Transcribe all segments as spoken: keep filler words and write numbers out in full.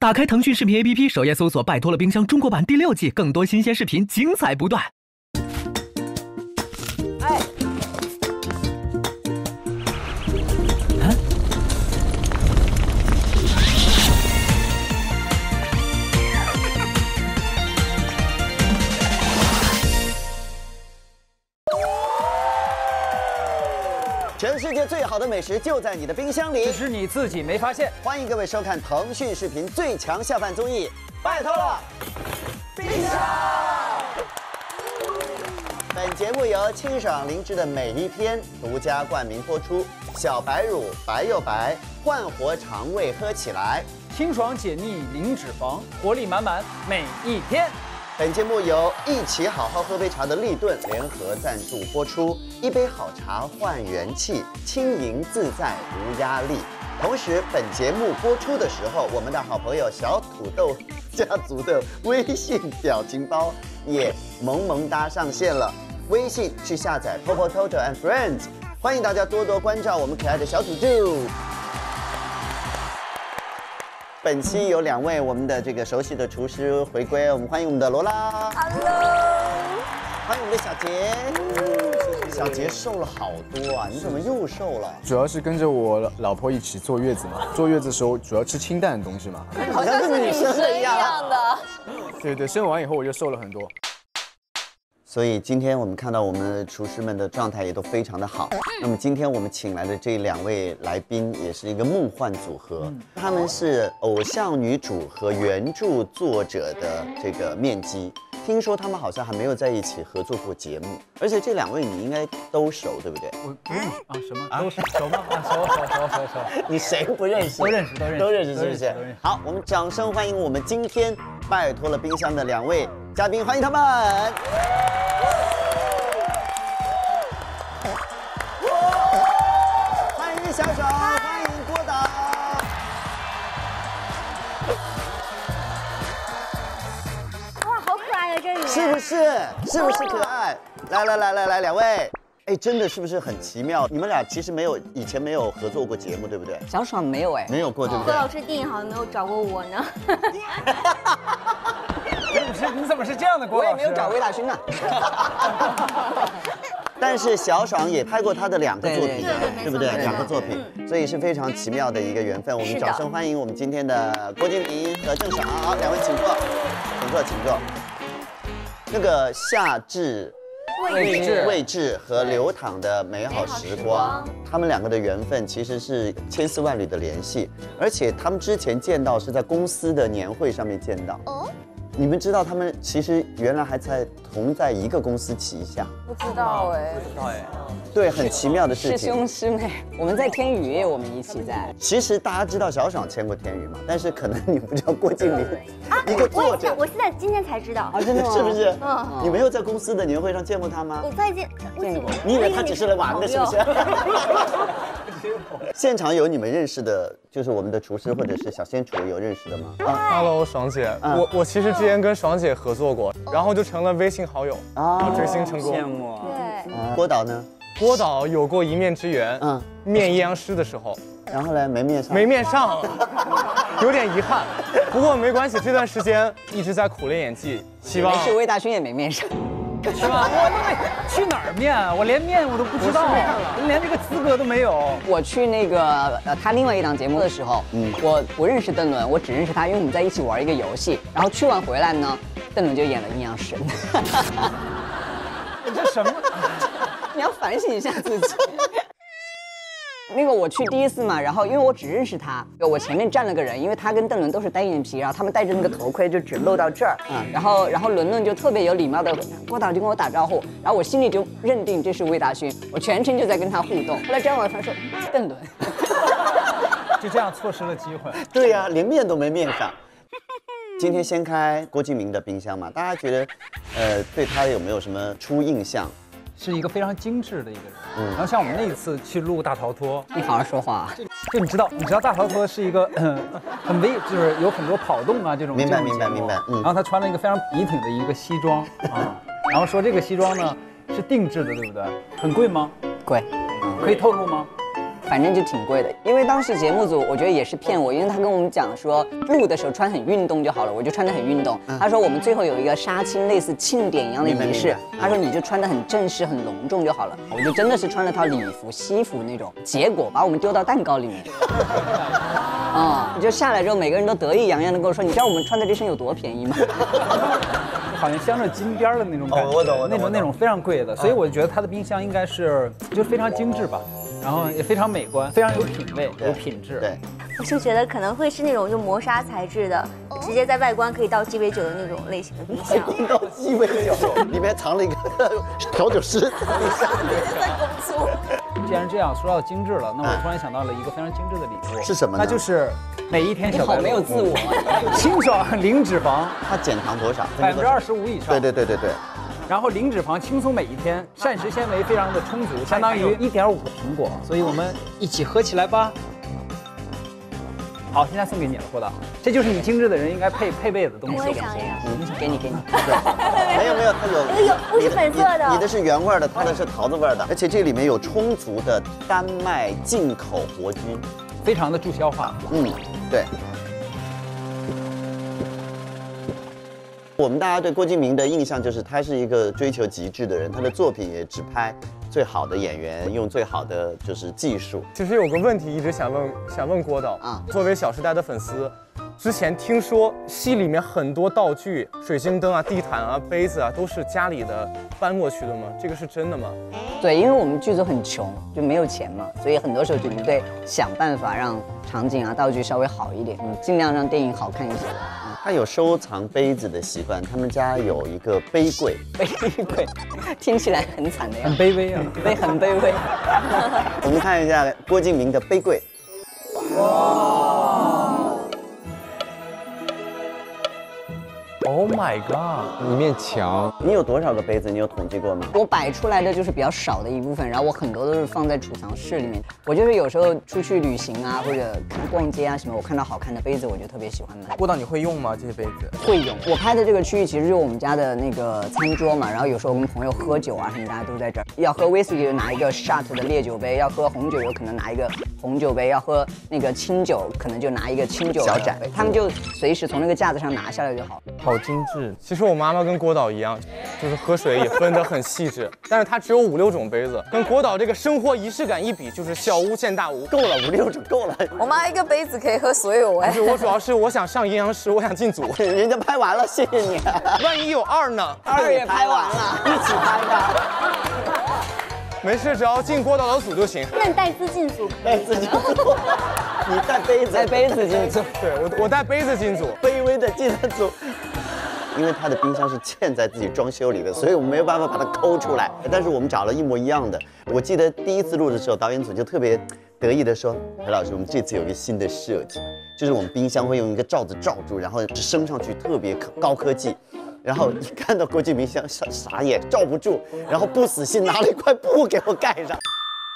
打开腾讯视频 A P P， 首页搜索"拜托了冰箱"中国版第六季，更多新鲜视频，精彩不断。哎，啊？ 全世界最好的美食就在你的冰箱里， 只是你自己没发现。 欢迎各位收看腾讯视频最强下饭综艺，拜托了，冰箱。本节目由清爽灵芝的每一天独家冠名播出，小白乳白又白，焕活肠胃喝起来， 清爽解腻零脂肪，活力满满每一天。 本节目由一起好好喝杯茶的立顿联合赞助播出，一杯好茶换元气，轻盈自在无压力。同时，本节目播出的时候，我们的好朋友小土豆家族的微信表情包也萌萌哒上线了。微信去下载 Popo Toto and Friends， 欢迎大家多多关照我们可爱的小土豆。本期有两位我们的这个熟悉的厨师回归，我们欢迎我们的罗拉 ，Hello， 欢迎我们的小杰，小杰瘦了好多啊，你怎么又瘦了？ 主要是跟着我老婆一起坐月子嘛，坐月子的时候主要吃清淡的东西嘛， 好像跟女生一样的。 对对，生完以后我就瘦了很多。 所以今天我们看到我们的厨师们的状态也都非常的好。那么今天我们请来的这两位来宾也是一个梦幻组合，他们是偶像女主和原著作者的这个面基。听说他们好像还没有在一起合作过节目，而且这两位你应该都熟，对不对？ 我不认识啊，什么都熟熟吗？啊，熟熟熟熟熟。 你谁不认识？ 都认识，都认识， 都认识，是不是？好，我们掌声欢迎我们今天拜托了冰箱的两位嘉宾，欢迎他们。欢迎小爽，欢迎郭导。 哇，好可爱啊，这里是不是？是不是可爱？来来来来来，两位，哎，真的是不是很奇妙？你们俩其实没有以前没有合作过节目，对不对？ 小爽没有哎， 没有过，对不对？ 郭老师电影好像没有找过我呢。 你怎么是？你怎么是这样的郭老师？ 我也没有找魏大勋啊。 但是小爽也拍过他的两个作品，对不对？两个作品，所以是非常奇妙的一个缘分。我们掌声欢迎我们今天的郭敬明和郑爽，两位请坐，请坐，请坐。那个夏至、 魏志、 魏志和刘淌的美好时光，他们两个的缘分其实是千丝万缕的联系，而且他们之前见到是在公司的年会上面见到。哦。你们知道他们其实原来还在同在一个公司旗下？ 不知道哎， 不知道哎。对， 很奇妙的事情。 师兄师妹，我们在天宇，我们一起在。 其实大家知道小爽签过天宇嘛，但是可能你不知道郭敬明，一个作者。 我现在今天才知道。 啊，真的吗？ 是不是？嗯。你没有在公司的年会上见过他吗？ 我再见，见过。 你以为他只是来玩的，是不是？现场有你们认识的，就是我们的厨师或者是小仙厨有认识的吗？ 啊 ，Hello， 爽姐，我我其实之前跟爽姐合作过，然后就成了微信好友，啊，追星成功。 羡慕啊。 对。 郭导呢？ 郭导有过一面之缘，嗯，面阴阳师的时候， 然后呢，没面上， 没面上，有点遗憾。不过没关系，这段时间一直在苦练演技，希望。 没事，魏大勋也没面上。 是吧？我去哪儿面？我连面我都不知道，连这个资格都没有。 我去那个呃他另外一档节目的时候，嗯，我不认识邓伦，我只认识他，因为我们在一起玩一个游戏。然后去完回来呢，邓伦就演了阴阳师。 你这什么？ 你要反省一下自己。那个我去第一次嘛，然后因为我只认识他，我前面站了个人，因为他跟邓伦都是单眼皮，然后他们戴着那个头盔就只露到这儿，嗯，然后然后伦伦就特别有礼貌的郭导就跟我打招呼，然后我心里就认定这是魏大勋，我全程就在跟他互动。后来张婉凡说邓伦， 就这样错失了机会。 对呀、啊，连面都没面上。今天先开郭敬明的冰箱嘛，大家觉得，呃，对他有没有什么初印象？ 是一个非常精致的一个人，嗯，然后像我们那一次去录大逃脱， 你好好说话。 就就你知道，你知道大逃脱是一个很危，就是有很多跑动啊这种。 明白明白明白。 嗯。然后他穿了一个非常笔挺的一个西装啊，然后说这个西装呢是定制的，对不对？很贵吗？ 贵。 可以透露吗？ 反正就挺贵的。因为当时节目组我觉得也是骗我，因为他跟我们讲说录的时候穿很运动就好了，我就穿得很运动。他说我们最后有一个杀青类似庆典一样的仪式，他说你就穿得很正式很隆重就好了。我就真的是穿了套礼服西服那种，结果把我们丢到蛋糕里面。啊、嗯，就下来之后每个人都得意洋洋的跟我说，你知道我们穿的这身有多便宜吗？ 好像镶着金边的那种感觉， 哦我懂我懂那种那种非常贵的，所以我觉得它的冰箱应该是就非常精致吧，然后也非常美观，非常有品味，有品质。 对， 我是觉得可能会是那种用磨砂材质的，直接在外观可以倒鸡尾酒的那种类型的冰箱。 倒鸡尾酒，里面藏了一个调酒师。 在工作。 既然这样说到精致了，那我突然想到了一个非常精致的礼物， 是什么呢？ 那就是每一天你小白好没有自我啊！ 清爽零脂肪， 它减糖多少？ 百分之二十五以上。 对对对对对。 然后零脂肪，轻松每一天，膳食纤维非常的充足，相当于一点五个苹果，所以我们一起喝起来吧。好，现在送给你了，郭导，这就是你精致的人应该配配备的东西。 我也想这样。 嗯，给你给你。 没有没有，它有这个有不是粉色的， 你的是原味的，它的是桃子味的，而且这里面有充足的丹麦进口活菌， 非常的助消化。 嗯，对。我们大家对郭敬明的印象就是他是一个追求极致的人，他的作品也只拍最好的演员，用最好的就是技术。 其实有个问题一直想问，想问郭导啊，作为《小时代》的粉丝，之前听说戏里面很多道具，水晶灯啊、地毯啊、杯子啊，都是家里的搬过去的吗？这个是真的吗？ 对，因为我们剧组很穷，就没有钱嘛，所以很多时候就得想办法让场景啊、道具稍微好一点，嗯，尽量让电影好看一些。 他有收藏杯子的习惯，他们家有一个杯柜。 杯柜，听起来很惨的样很子， 卑微啊， 杯很卑微。 我们看一下郭敬明的杯柜。 Oh my god！ 一面墙， 你有多少个杯子？你有统计过吗？ 我摆出来的就是比较少的一部分，然后我很多都是放在储藏室里面。我就是有时候出去旅行啊，或者看逛街啊什么，我看到好看的杯子，我就特别喜欢买。 郭导你会用吗？这些杯子？ 会用。我拍的这个区域其实就是我们家的那个餐桌嘛，然后有时候我跟朋友喝酒啊什么，大家都在这儿。要喝威士忌就拿一个 shot 的烈酒杯，要喝红酒有可能拿一个红酒杯，要喝那个清酒可能就拿一个清酒小盏杯，他们就随时从那个架子上拿下来就好。 好精致。 其实我妈妈跟郭导一样，就是喝水也分得很细致，但是她只有五六种杯子，跟郭导这个生活仪式感一比，就是小巫见大巫。 够了，五六种够了。 我妈一个杯子可以喝所有哎。 不是，我主要是我想上阴阳师，我想进组。 人家拍完了，谢谢你。 万一有二呢？ 二也拍完了，一起拍的。 没事，只要进郭导的组就行。 那你带资进组， 带资进组，你带杯子， 带杯子进组。 对我，我带杯子进组， 卑微的进组。因为他的冰箱是嵌在自己装修里的，所以我们没有办法把它抠出来。但是我们找了一模一样的。我记得第一次录的时候，导演组就特别得意的说：“何老师，我们这次有一个新的设计，就是我们冰箱会用一个罩子罩住，然后升上去特别高科技。”然后一看到郭敬明像傻傻眼，罩不住，然后不死心拿了一块布给我盖上。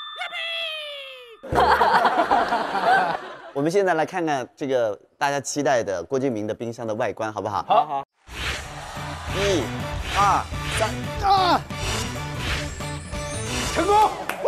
我们现在来看看这个大家期待的郭敬明的冰箱的外观，好不好？ 好好。 一、二、三，啊！ 成功！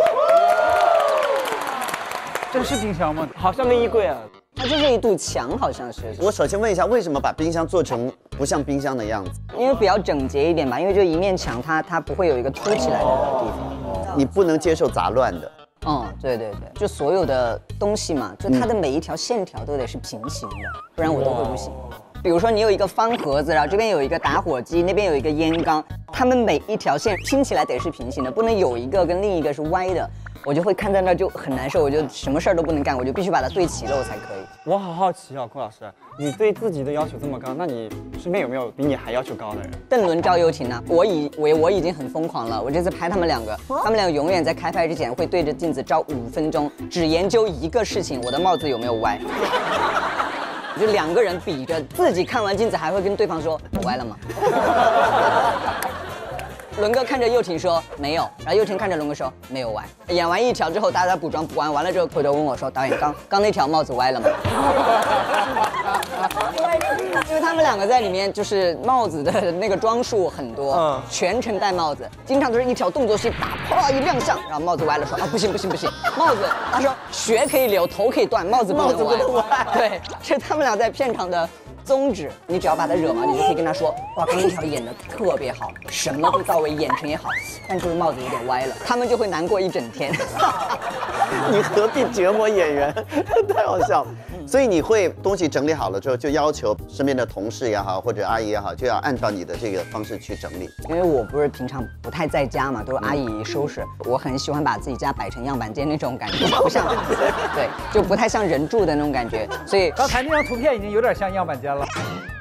这是冰箱吗？ 好像个衣柜啊。它就是一堵墙，好像是。 我首先问一下，为什么把冰箱做成不像冰箱的样子？ 因为比较整洁一点吧，因为就一面墙它，它不会有一个凸起来的地方。 你不能接受杂乱的。 嗯，对对对，就所有的东西嘛，就它的每一条线条都得是平行的，不然我都会不行。比如说你有一个方盒子，然后这边有一个打火机，那边有一个烟缸，它们每一条线拼起来得是平行的，不能有一个跟另一个是歪的，我就会看在那就很难受，我就什么事儿都不能干，我就必须把它对齐了我才可以。 我好好奇啊，郭老师，你对自己的要求这么高，那你身边有没有比你还要求高的人？ 邓伦、赵又廷呢？我已我我已经很疯狂了，我这次拍他们两个，他们两个永远在开拍之前会对着镜子照五分钟，只研究一个事情，我的帽子有没有歪。就两个人比着，自己看完镜子还会跟对方说：“我歪了吗？” 伦哥看着佑廷说没有，然后佑廷看着伦哥说没有完。演完一条之后，大家补妆补完完了之后，回头问我说导演刚刚那条帽子歪了吗？因为他们两个在里面就是帽子的那个装束很多，嗯，全程戴帽子，经常都是一条动作戏打啪一亮相，然后帽子歪了说啊不行不行不行，帽子他说血可以流，头可以断，帽子不能歪。对，这是他们俩在片场的宗旨。你只要把他惹毛，你就可以跟他说，哇，刚一条演的特别好，什么都到位，演成也好，但就是帽子有点歪了，他们就会难过一整天。 你何必折磨演员？太好笑了。所以你会东西整理好了之后，就要求身边的同事也好，或者阿姨也好，就要按照你的这个方式去整理。 因为我不是平常不太在家嘛，都是阿姨收拾。我很喜欢把自己家摆成样板间那种感觉，不像，对，就不太像人住的那种感觉。所以刚才那张图片已经有点像样板间了。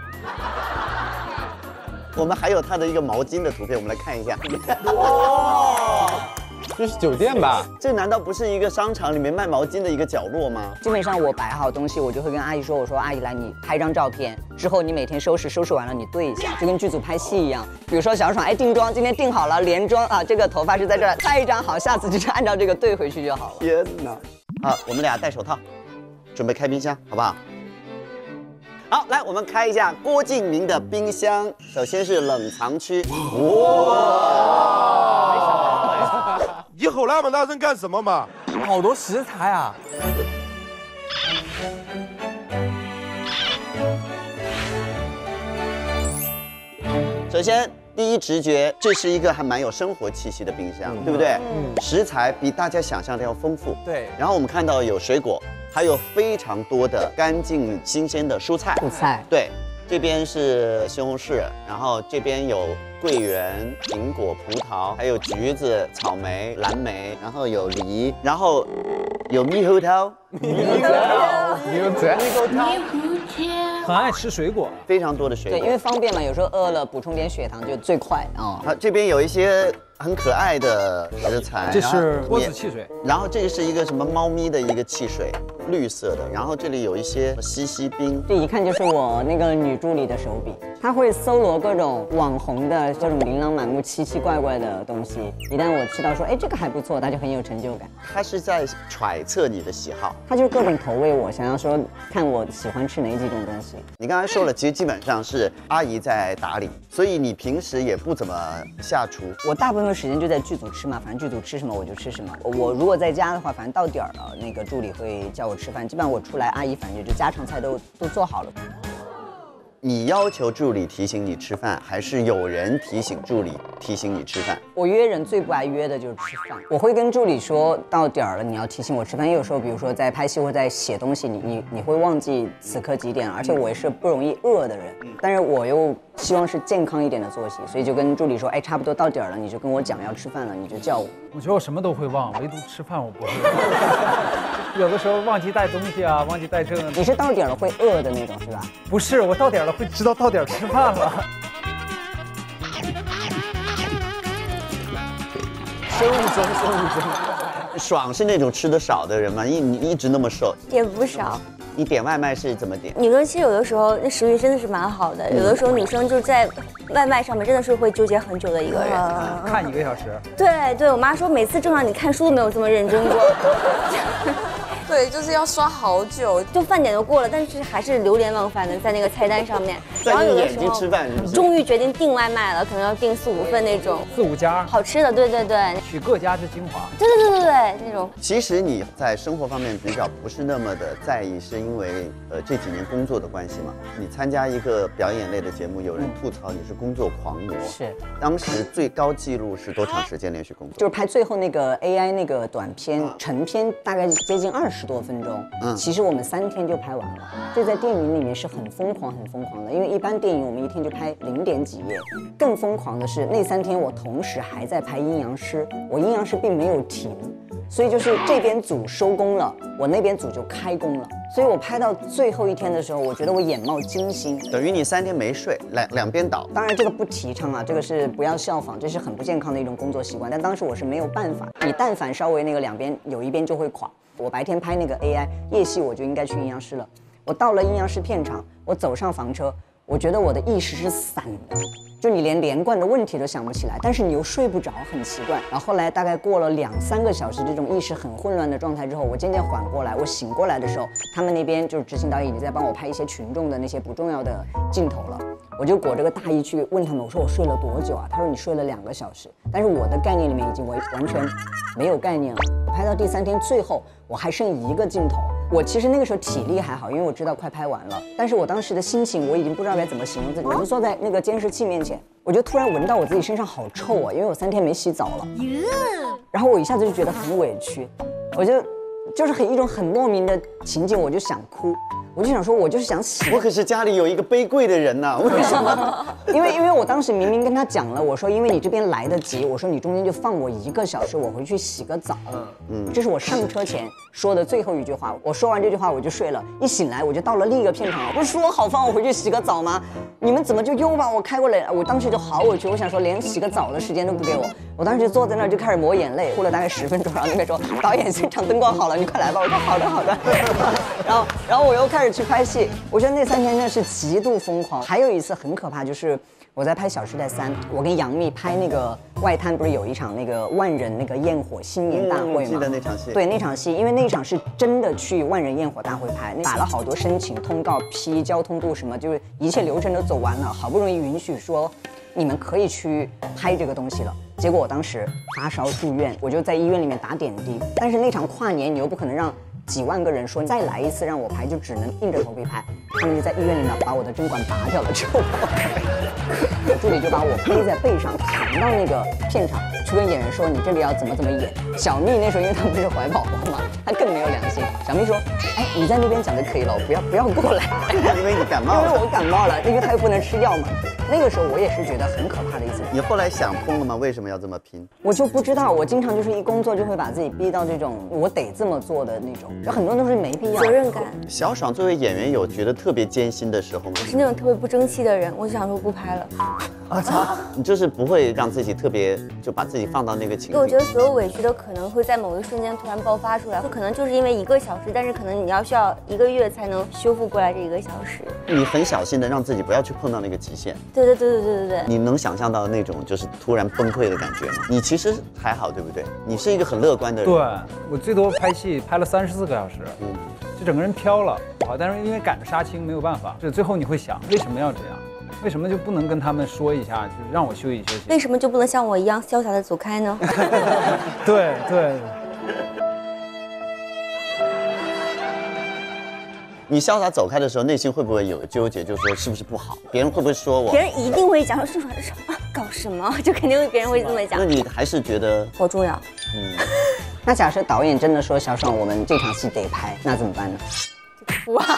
我们还有他的一个毛巾的图片，我们来看一下。 哇！这是酒店吧？ 这难道不是一个商场里面卖毛巾的一个角落吗？ 基本上我摆好东西，我就会跟阿姨说，我说阿姨来，你拍张照片，之后你每天收拾，收拾完了你对一下，就跟剧组拍戏一样。比如说小爽，哎，定妆今天定好了，连妆啊，这个头发是在这儿，拍一张好，下次就是按照这个对回去就好了。 天哪！好，我们俩戴手套，准备开冰箱，好不好？好，来，我们开一下郭敬明的冰箱。首先是冷藏区。哇！ 你吼那么大声干什么嘛？ 好多食材啊！ 首先，第一直觉，这是一个还蛮有生活气息的冰箱，嗯、对不对？嗯。食材比大家想象的要丰富。 对。 然后我们看到有水果，还有非常多的干净新鲜的蔬菜。 蔬菜。 对。这边是西红柿，然后这边有桂圆、苹果、葡萄，还有橘子、草莓、蓝莓，然后有梨，然后有猕猴桃， 猕猴桃，猕猴桃，猕猴桃， 很爱吃水果， 非常多的水果。 对，因为方便嘛，有时候饿了补充点血糖就最快啊。 好，这边有一些很可爱的食材， 这是锅子汽水， 然后这个是一个什么猫咪的一个汽水，绿色的，然后这里有一些西西冰， 这一看就是我那个女助理的手笔，她会搜罗各种网红的这种琳琅满目、奇奇怪怪的东西。一旦我吃到说，哎，这个还不错，她就很有成就感。 她是在揣测你的喜好， 她就是各种投喂我，想要说看我喜欢吃哪几种东西。 你刚才说了，其实基本上是阿姨在打理，所以你平时也不怎么下厨。 我大部分时间就在剧组吃嘛，反正剧组吃什么我就吃什么。我如果在家的话，反正到点儿了，那个助理会叫我吃饭，基本上我出来，阿姨反正就家常菜都都做好了。 你要求助理提醒你吃饭，还是有人提醒助理提醒你吃饭？ 我约人最不爱约的就是吃饭。我会跟助理说到点儿了，你要提醒我吃饭。因为有时候，比如说在拍戏或在写东西，你你你会忘记此刻几点，而且我也是不容易饿的人，但是我又希望是健康一点的作息，所以就跟助理说，哎，差不多到点儿了，你就跟我讲要吃饭了，你就叫我。 我觉得我什么都会忘，唯独吃饭我不会。有的时候忘记带东西啊，忘记带这个。 你是到点了会饿的那种是吧？ 不是，我到点了会知道到点吃饭了。 生物钟，生物钟。爽是那种吃的少的人吗？一你一直那么瘦？ 也不少。 你点外卖是怎么点？ 女生其实有的时候那食欲真的是蛮好的，有的时候女生就在外卖上面真的是会纠结很久的一个人， 看一个小时。 对对，我妈说每次正让你看书都没有这么认真过。 对，就是要刷好久， 就饭点都过了，但是还是流连忘返的在那个菜单上面。 然后有的时候吃饭是不是？ 终于决定订外卖了，可能要订四五份那种。 四五家好吃的，对对对， 取各家之精华。 对对对对对，那种。 其实你在生活方面比较不是那么的在意，是因为呃这几年工作的关系嘛。你参加一个表演类的节目，有人吐槽你是工作狂魔。 是。 当时最高纪录是多长时间连续工作？ 就是拍最后那个 A I 那个短片，成片大概接近二十多分钟。嗯。其实我们三天就拍完了，这在电影里面是很疯狂、很疯狂的。因为一般电影我们一天就拍零点几页，更疯狂的是那三天我同时还在拍阴阳师，我阴阳师并没有停，所以就是这边组收工了，我那边组就开工了。所以我拍到最后一天的时候，我觉得我眼冒金星， 等于你三天没睡，两两边倒。 当然这个不提倡啊，这个是不要效仿，这是很不健康的一种工作习惯。但当时我是没有办法，你但凡稍微那个两边有一边就会垮。我白天拍那个 A I 夜戏，我就应该去阴阳师了。我到了阴阳师片场，我走上房车，我觉得我的意识是散的， 就你连连贯的问题都想不起来，但是你又睡不着，很奇怪。然后后来大概过了两三个小时这种意识很混乱的状态之后，我渐渐缓过来。我醒过来的时候，他们那边就是执行导演已经在帮我拍一些群众的那些不重要的镜头了。我就裹着个大衣去问他们，我说我睡了多久啊？他说你睡了两个小时。但是我的概念里面已经完完全没有概念了。拍到第三天最后，我还剩一个镜头。我其实那个时候体力还好，因为我知道快拍完了。但是我当时的心情，我已经不知道该怎么形容自己。我就坐在那个监视器面前，我就突然闻到我自己身上好臭啊，因为我三天没洗澡了。然后我一下子就觉得很委屈，我就就是很一种很莫名的情景，我就想哭。我就想说，我就是想洗。 我可是家里有一个杯柜的人呐，为什么？ 因为因为我当时明明跟他讲了，我说因为你这边来得及，我说你中间就放我一个小时，我回去洗个澡。嗯嗯，这是我上车前说的最后一句话。我说完这句话我就睡了，一醒来我就到了另一个片场了。不是说好放我回去洗个澡吗？你们怎么就又把我开过来？我当时就好委屈，我想说连洗个澡的时间都不给我。我当时就坐在那儿就开始抹眼泪，哭了大概十分钟，然后那边说导演现场灯光好了，你快来吧。我说好的好的。然后然后我又开始去拍戏，我觉得那三天真的是极度疯狂。还有一次很可怕，就是我在拍《小时代三》，我跟杨幂拍那个外滩，不是有一场那个万人那个焰火新年大会吗？ 嗯、记得那场戏。 对，那场戏，因为那场是真的去万人焰火大会拍，打了好多申请通告、批交通部什么，就是一切流程都走完了，好不容易允许说你们可以去拍这个东西了。结果我当时发烧住院，我就在医院里面打点滴。但是那场跨年，你又不可能让几万个人说再来一次让我拍，就只能硬着头皮拍。他们就在医院里面把我的针管拔掉了之后，我助理就把我背在背上扛到那个片场去跟演员说你这里要怎么怎么演。小蜜那时候因为她不是怀宝宝嘛，她更没有良心。小蜜说，哎，你在那边讲就可以了，不要不要过来， 因为你感冒了。 因为我感冒了，因为她又不能吃药嘛。那个时候我也是觉得很可怕的一次。 你后来想通了吗？为什么要这么拼？ 我就不知道，我经常就是一工作就会把自己逼到这种我得这么做的那种，有很多都是没必要。 责任感。 小爽作为演员有觉得特别艰辛的时候吗？ 我是那种特别不争气的人，我就想说不拍了。 啊操！你就是不会让自己特别就把自己放到那个情景。 对，我觉得所有委屈都可能会在某一瞬间突然爆发出来，可能就是因为一个小时，但是可能你要需要一个月才能修复过来这一个小时。 你很小心的让自己不要去碰到那个极限。 对对对对对对对。 你能想象到那种就是突然崩溃的感觉吗？你其实还好，对不对？你是一个很乐观的人。 对，我最多拍戏拍了三十四个小时，嗯，就整个人飘了。好，但是因为赶着杀青没有办法，就最后你会想，为什么要这样？为什么就不能跟他们说一下，就是让我休息休息？ 为什么就不能像我一样潇洒的走开呢？ 对对。 你潇洒走开的时候，内心会不会有纠结？就是说是不是不好？别人会不会说我？ 别人一定会讲说是什么搞什么，就肯定会别人会这么讲。 那你还是觉得好重要？ 嗯。那假设导演真的说小爽，我们这场戏得拍，那怎么办呢？ 哭啊！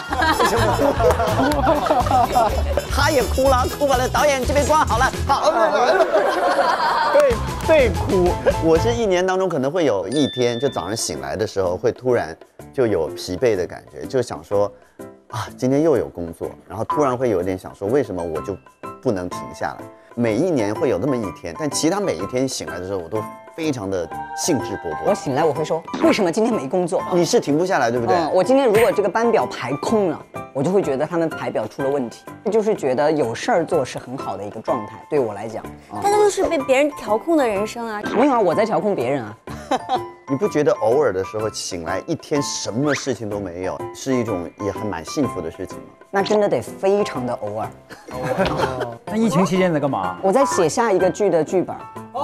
他也哭了，哭完了，导演这边光好了，好。 对对哭。 我是一年当中可能会有一天，就早上醒来的时候，会突然就有疲惫的感觉，就想说，啊，今天又有工作，然后突然会有点想说，为什么我就不能停下来？每一年会有那么一天，但其他每一天醒来的时候，我都非常的兴致勃勃。 我醒来我会说，为什么今天没工作？ 你是停不下来，对不对？ 嗯，我今天如果这个班表排空了，我就会觉得他们排表出了问题，就是觉得有事儿做是很好的一个状态，对我来讲。 但那就是被别人调控的人生啊！ 没有啊，我在调控别人啊。 你不觉得偶尔的时候醒来一天什么事情都没有，是一种也还蛮幸福的事情吗？ 那真的得非常的偶尔。 哦，那疫情期间你在干嘛？ 我在写下一个剧的剧本。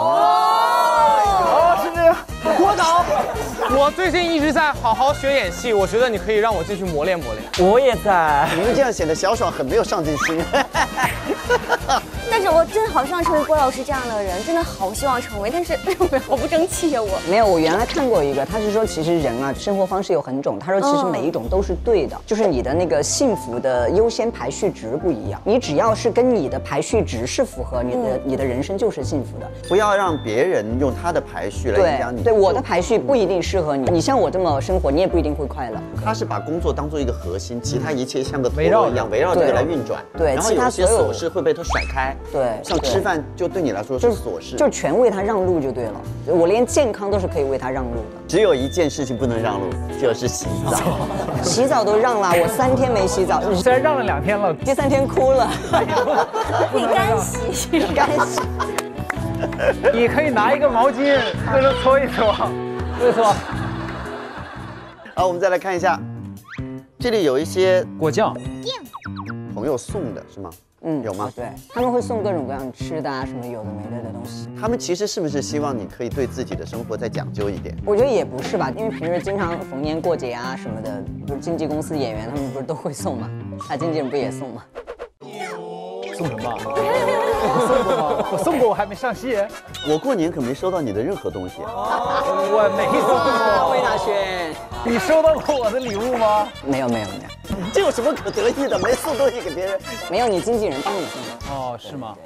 哦，是这样。郭导，我最近一直在好好学演戏，我觉得你可以让我进去磨练磨练。 我也在。 你们这样显得小爽很没有上进心。 但是我真的好希望成为郭老师这样的人，真的好希望成为，但是好不争气呀我。 没有，我原来看过一个，他是说其实人啊生活方式有很种，他说其实每一种都是对的，就是你的那个幸福的优先排序值不一样，你只要是跟你的排序值是符合，你的、嗯、你的人生就是幸福的。 不要让别人用他的排序来影响你。 对，对我的排序不一定适合你，你像我这么生活，你也不一定会快乐。 他是把工作当做一个核心，其他一切像个陀螺一样围绕这个来运转。 对， 然后有些琐事会会被他甩开。 对， 像吃饭就对你来说是琐事， 就全为他让路就对了。我连健康都是可以为他让路的。 只有一件事情不能让路，就是洗澡。 洗澡都让了，我三天没洗澡， 虽然让了两天了， 第三天哭了。 你干洗， 干洗。 你可以拿一个毛巾，在这搓一搓，搓一搓。 好，我们再来看一下，这里有一些果酱， 朋友送的是吗？ 嗯， 有吗？ 对，他们会送各种各样吃的啊，什么有的没的的东西。 他们其实是不是希望你可以对自己的生活再讲究一点？ 我觉得也不是吧，因为平时经常逢年过节啊什么的，不是经纪公司演员他们不是都会送吗？他经纪人不也送吗？ 送什么？我送过吗？我送过，我还没上戏。 我过年可没收到你的任何东西。 我没送过。 魏大轩， 你收到过我的礼物吗？ 没有没有没有。 这有什么可得意的？没送东西给别人， 没有，你经纪人帮你送的。 哦，是吗？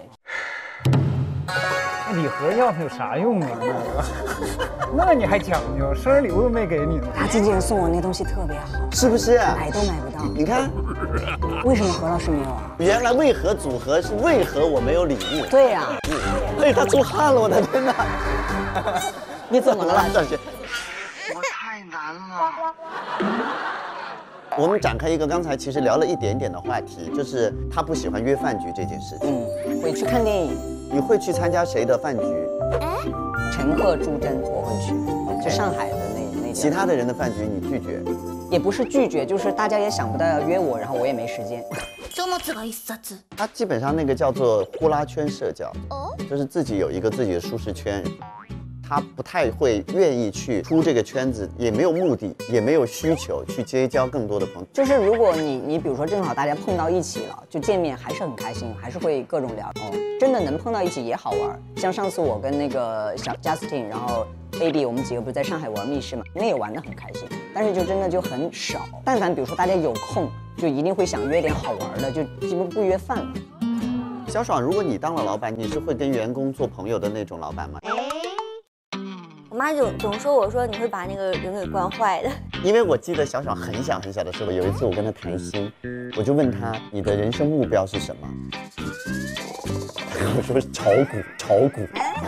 那礼盒要它有啥用啊？那那你还讲究，生日礼物又没给你呢。 他经纪人送我那东西特别好， 是不是？ 买都买不到。 你看， 为什么何老师没有啊？ 原来为何组合是为何我没有礼物？ 对呀、啊， 哎，他出汗了，我的天哪！ 你怎么了， 赵学？ 我太难了。 我们展开一个刚才其实聊了一点点的话题，就是他不喜欢约饭局这件事情。 嗯，会去看电影。 你会去参加谁的饭局？ 陈赫、朱桢我会去，就上海的那那。 其他的人的饭局你拒绝？ 也不是拒绝，就是大家也想不到要约我，然后我也没时间。 他基本上那个叫做呼啦圈社交，就是自己有一个自己的舒适圈。他不太会愿意去出这个圈子，也没有目的，也没有需求去结交更多的朋友。 就是如果你你比如说正好大家碰到一起了，就见面还是很开心，还是会各种聊。哦，真的能碰到一起也好玩。像上次我跟那个小 Justin， 然后 Baby， 我们几个不是在上海玩密室嘛，那也玩得很开心。但是就真的就很少。但凡比如说大家有空，就一定会想约点好玩的，就基本不约饭了。 小爽，如果你当了老板，你是会跟员工做朋友的那种老板吗？ 我妈总总说我说你会把那个人给惯坏的。 因为我记得小爽很小很小的时候，有一次我跟他谈心，我就问他你的人生目标是什么？他跟我说是炒股，炒股。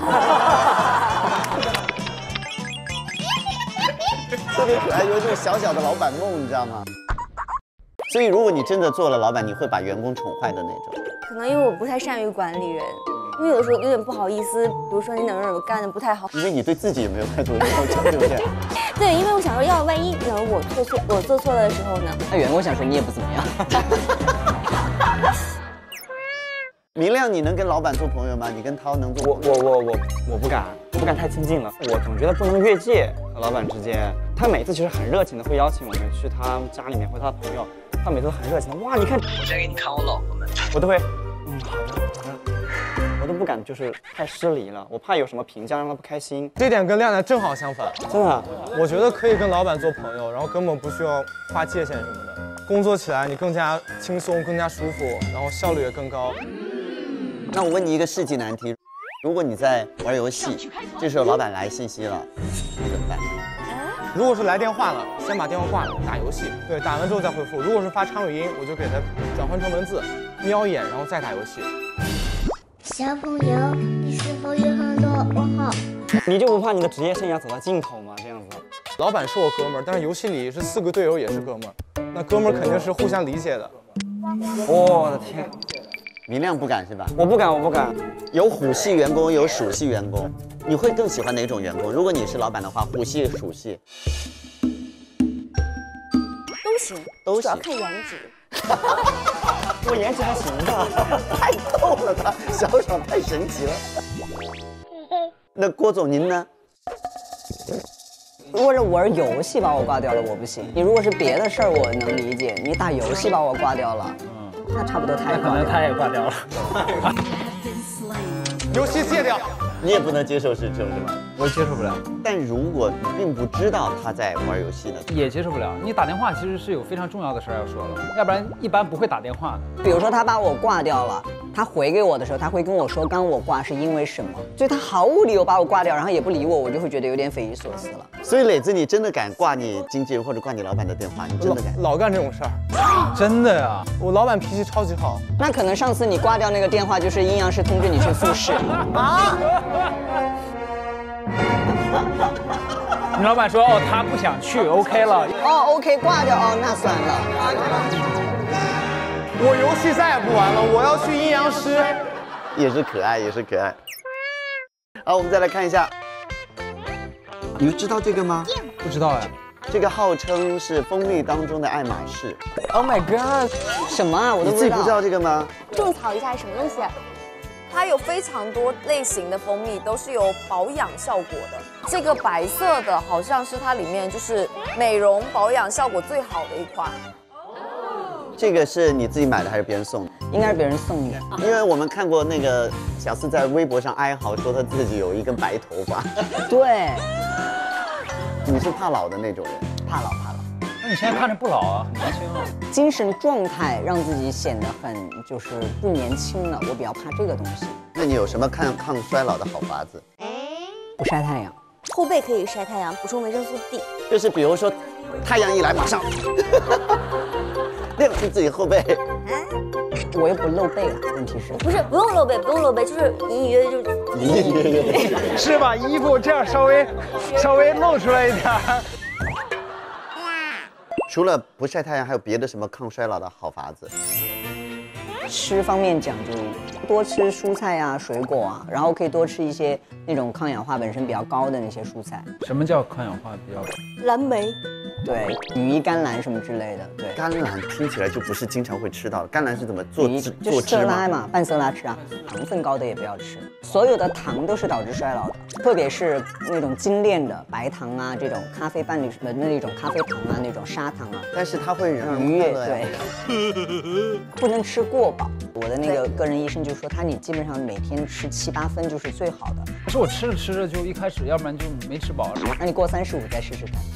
特别可爱，有一种小小的老板梦，你知道吗？所以如果你真的做了老板，你会把员工宠坏的那种。 可能因为我不太善于管理人。因为有的时候有点不好意思，比如说你哪哪哪干的不太好， 因为你对自己也没有太多要求，对不对？ 对，因为我想说，要万一呢我做错我做错了的时候呢？ 那员工想说你也不怎么样。 明亮，你能跟老板做朋友吗？你跟涛能做？ 我我我我我不敢，我不敢太亲近了。我总觉得不能越界和老板之间。他每次其实很热情的会邀请我们去他家里面或他朋友，他每次都很热情的。哇，你看，我先给你看我老婆们，我都会，嗯，好的好的。我都不敢，就是太失礼了，我怕有什么评价让他不开心。 这点跟亮亮正好相反， 真的， 我觉得可以跟老板做朋友，然后根本不需要划界限什么的，工作起来你更加轻松，更加舒服，然后效率也更高。 那我问你一个世纪难题，如果你在玩游戏，这时候老板来信息了，你怎么办？ 如果是来电话了，先把电话挂了，打游戏，对，打完之后再回复。如果是发长语音，我就给他转换成文字，瞄一眼，然后再打游戏。 小朋友，你是否有很多问号？ 你就不怕你的职业生涯走到尽头吗？这样子， 老板是我哥们儿，但是游戏里是四个队友也是哥们儿，那哥们儿肯定是互相理解的。 我的天， 明亮不敢是吧？ 我不敢，我不敢。 有虎系员工，有属系员工，你会更喜欢哪种员工？如果你是老板的话，虎系、属系都行， 都主要看颜值。 我颜值还行吧， 太逗了他，小爽太神奇了。那郭总您呢？ 如果是玩游戏把我挂掉了，我不行。你如果是别的事儿，我能理解。你打游戏把我挂掉了，嗯，那差不多他也可能他也挂掉了。 游戏戒掉， 你也不能接受是这种是吧？ 我接受不了。 但如果你并不知道他在玩游戏呢， 也接受不了。你打电话其实是有非常重要的事儿要说了，要不然一般不会打电话的。 比如说他把我挂掉了，他回给我的时候，他会跟我说刚我挂是因为什么，所以他毫无理由把我挂掉，然后也不理我，我就会觉得有点匪夷所思了。 所以磊子，你真的敢挂你经纪人或者挂你老板的电话？你真的敢？ 老干这种事儿， 真的呀？ 我老板脾气超级好。 那可能上次你挂掉那个电话，就是阴阳师通知你去复试啊。 你老板说哦，他不想去 ，OK 了。 哦 ，OK， 挂掉哦，那算了。 我游戏再也不玩了，我要去阴阳师。 也是可爱，也是可爱。好，我们再来看一下，你们知道这个吗？ 不知道呀。 这个号称是蜂蜜当中的爱马仕。 Oh my god！ 什么啊？我都不知道。 你自己不知道这个吗？ 种草一下是什么东西啊？ 它有非常多类型的蜂蜜，都是有保养效果的。这个白色的好像是它里面就是美容保养效果最好的一款。 这个是你自己买的还是别人送的？ 应该是别人送的， 因为我们看过那个小四在微博上哀嚎说他自己有一根白头发。 对， 你是怕老的那种人？ 怕老怕老。 那你现在看着不老啊，很年轻啊。 精神状态让自己显得很就是不年轻了，我比较怕这个东西。 那你有什么抗抗衰老的好法子？ 不晒太阳， 后背可以晒太阳，补充维生素 D。 就是比如说，太阳一来马上亮出自己后背。 我又不露背了，问题是不是不用露背，不用露背，就是隐隐约约就隐隐约约是把衣服这样稍微稍微露出来一点。 除了不晒太阳，还有别的什么抗衰老的好法子？ 吃方面讲究，多吃蔬菜啊、水果啊，然后可以多吃一些那种抗氧化本身比较高的那些蔬菜。 什么叫抗氧化比较高？ 蓝莓。 对，羽衣甘蓝什么之类的。对， 甘蓝听起来就不是经常会吃到的。甘蓝是怎么做汁？ 就是色拉嘛，半色拉吃啊，糖分高的也不要吃。所有的糖都是导致衰老的，特别是那种精炼的白糖啊，这种咖啡伴侣的那种咖啡糖啊，那种砂糖啊。 但是它会让愉悦，对，不能吃过饱。我的那个个人医生就说，他你基本上每天吃七八分就是最好的。 可是我吃着吃着就一开始，要不然就没吃饱了。 那你过三十五再试试看。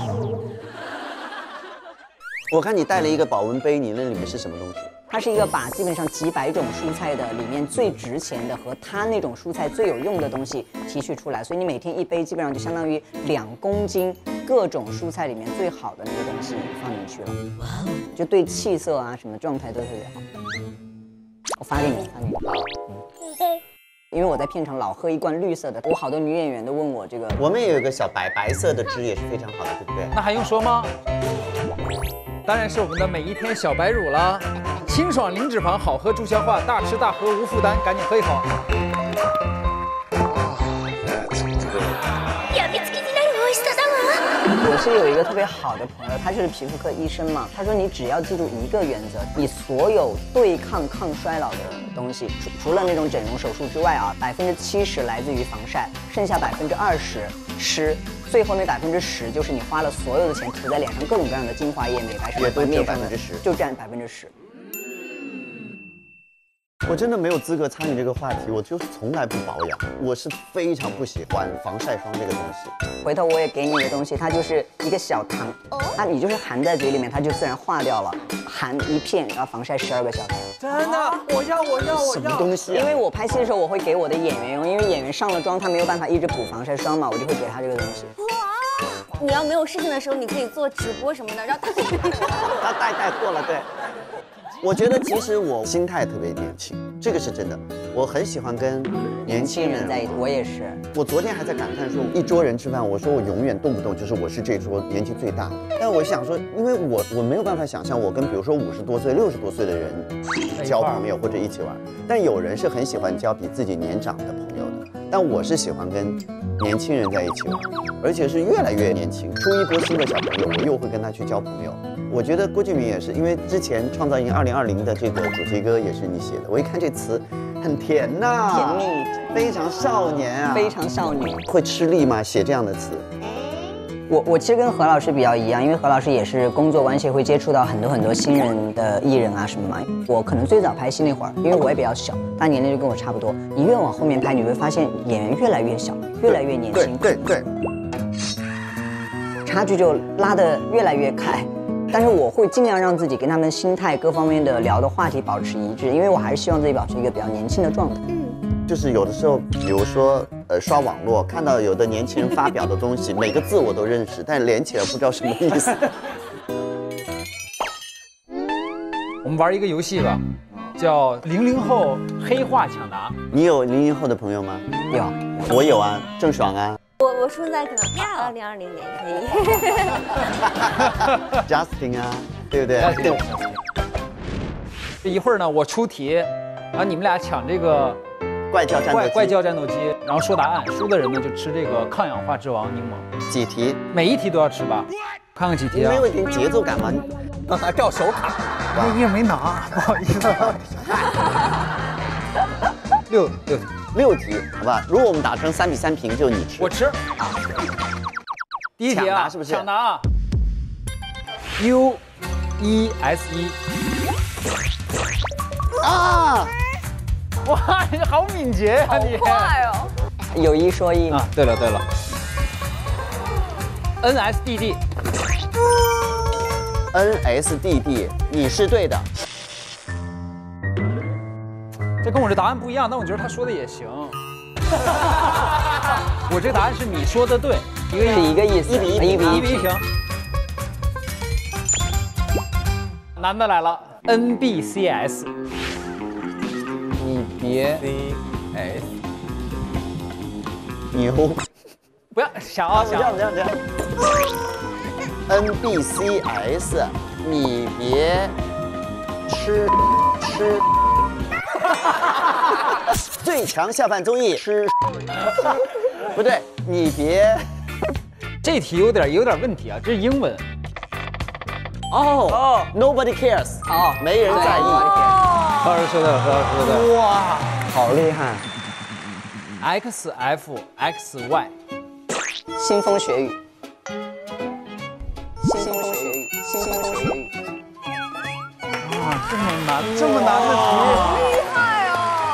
我看你带了一个保温杯，你那里面是什么东西？ 它是一个把基本上几百种蔬菜的里面最值钱的和它那种蔬菜最有用的东西提取出来，所以你每天一杯基本上就相当于两公斤各种蔬菜里面最好的那个东西放进去了，就对气色啊什么状态都特别好。我发给你，发给你。嗯因为我在片场老喝一罐绿色的，我好多女演员都问我这个。 我们也有一个小白白色的汁，也是非常好的，对不对？ 那还用说吗？当然是我们的每一天小白乳啦，清爽零脂肪，好喝助消化，大吃大喝无负担，赶紧喝一口。 我是有一个特别好的朋友，他就是皮肤科医生嘛。他说你只要记住一个原则，你所有对抗抗衰老的东西，除除了那种整容手术之外啊，百分之七十来自于防晒，剩下百分之二十吃，最后那百分之十就是你花了所有的钱涂在脸上各种各样的精华液、美白什么也都面百分之十， 就占百分之十。 我真的没有资格参与这个话题，我就是从来不保养，我是非常不喜欢防晒霜这个东西。 回头我也给你一个东西，它就是一个小糖，它你就是含在嘴里面，它就自然化掉了，含一片，然后防晒十二个小时。 真的，我要我要我要。 什么东西啊？ 因为我拍戏的时候我会给我的演员用，因为演员上了妆他没有办法一直补防晒霜嘛，我就会给他这个东西。 你要没有事情的时候，你可以做直播什么的，让他他带带货了，对。我觉得其实我心态特别年轻，这个是真的。我很喜欢跟年轻人在一起，我也是。 我昨天还在感叹说，一桌人吃饭，我说我永远动不动就是我是这桌年纪最大的。但我想说，因为我我没有办法想象我跟比如说五十多岁、六十多岁的人交朋友或者一起玩。但有人是很喜欢交比自己年长的朋友的，但我是喜欢跟年轻人在一起玩，而且是越来越年轻。出一波新的小朋友，我又会跟他去交朋友。我觉得郭敬明也是，因为之前《创造营二零二零》的这个主题歌也是你写的，我一看这词很甜呐， 甜蜜， 非常少年啊， 非常少女。 会吃力吗？写这样的词？ 我我其实跟何老师比较一样，因为何老师也是工作关系会接触到很多很多新人的艺人啊什么嘛。我可能最早拍戏那会儿，因为我也比较小，他年龄就跟我差不多。你越往后面拍，你会发现演员越来越小，越来越年轻。 对对对， 差距就拉得越来越开。但是我会尽量让自己跟他们心态各方面的聊的话题保持一致，因为我还是希望自己保持一个比较年轻的状态。 就是有的时候，比如说，呃，刷网络看到有的年轻人发表的东西，每个字我都认识，但连起来不知道什么意思。 我们玩一个游戏吧，叫零零后黑话抢答。 你有零零后的朋友吗？ 有， 我有啊，郑爽啊。 我我生在可能二零二零年可以。 Justin 啊，对不对？ 对。这一会儿呢，我出题，然后你们俩抢这个。 怪叫战斗机， 怪怪叫战斗机，然后说答案，输的人呢就吃这个抗氧化之王柠檬。 几题？ 每一题都要吃吧？看看几题啊？ 没问题，节奏感嘛。 还掉手卡， 你也没拿，不好意思。六六六题，好吧？如果我们打成三比三平，就你吃。 我吃。啊。第一题啊， 是不是？ 抢答啊。U E S E。 啊！ 哇，你好敏捷呀！你好快哦！ 有一说一啊，对了对了 ，N S D D，N S D D， 你是对的。 这跟我这答案不一样，但我觉得他说的也行。我这答案是你说的对， 一个一个意思， 一比一， 一比一比一平。难的来了 ，N B C S。 你别 C S 牛， 不要想啊想， 这样这样这样 ，N B C S， 你别吃吃，最强下饭综艺吃，不对，你别， 这题有点有点问题啊，这是英文。 哦哦 ，Nobody cares， 哦，没人在意。 何老师说的，何老师说的。 哇，好厉害 ！X F X Y， 腥风血雨，腥风血雨，腥风血雨。 啊，这么难，这么难的题， 厉害哦！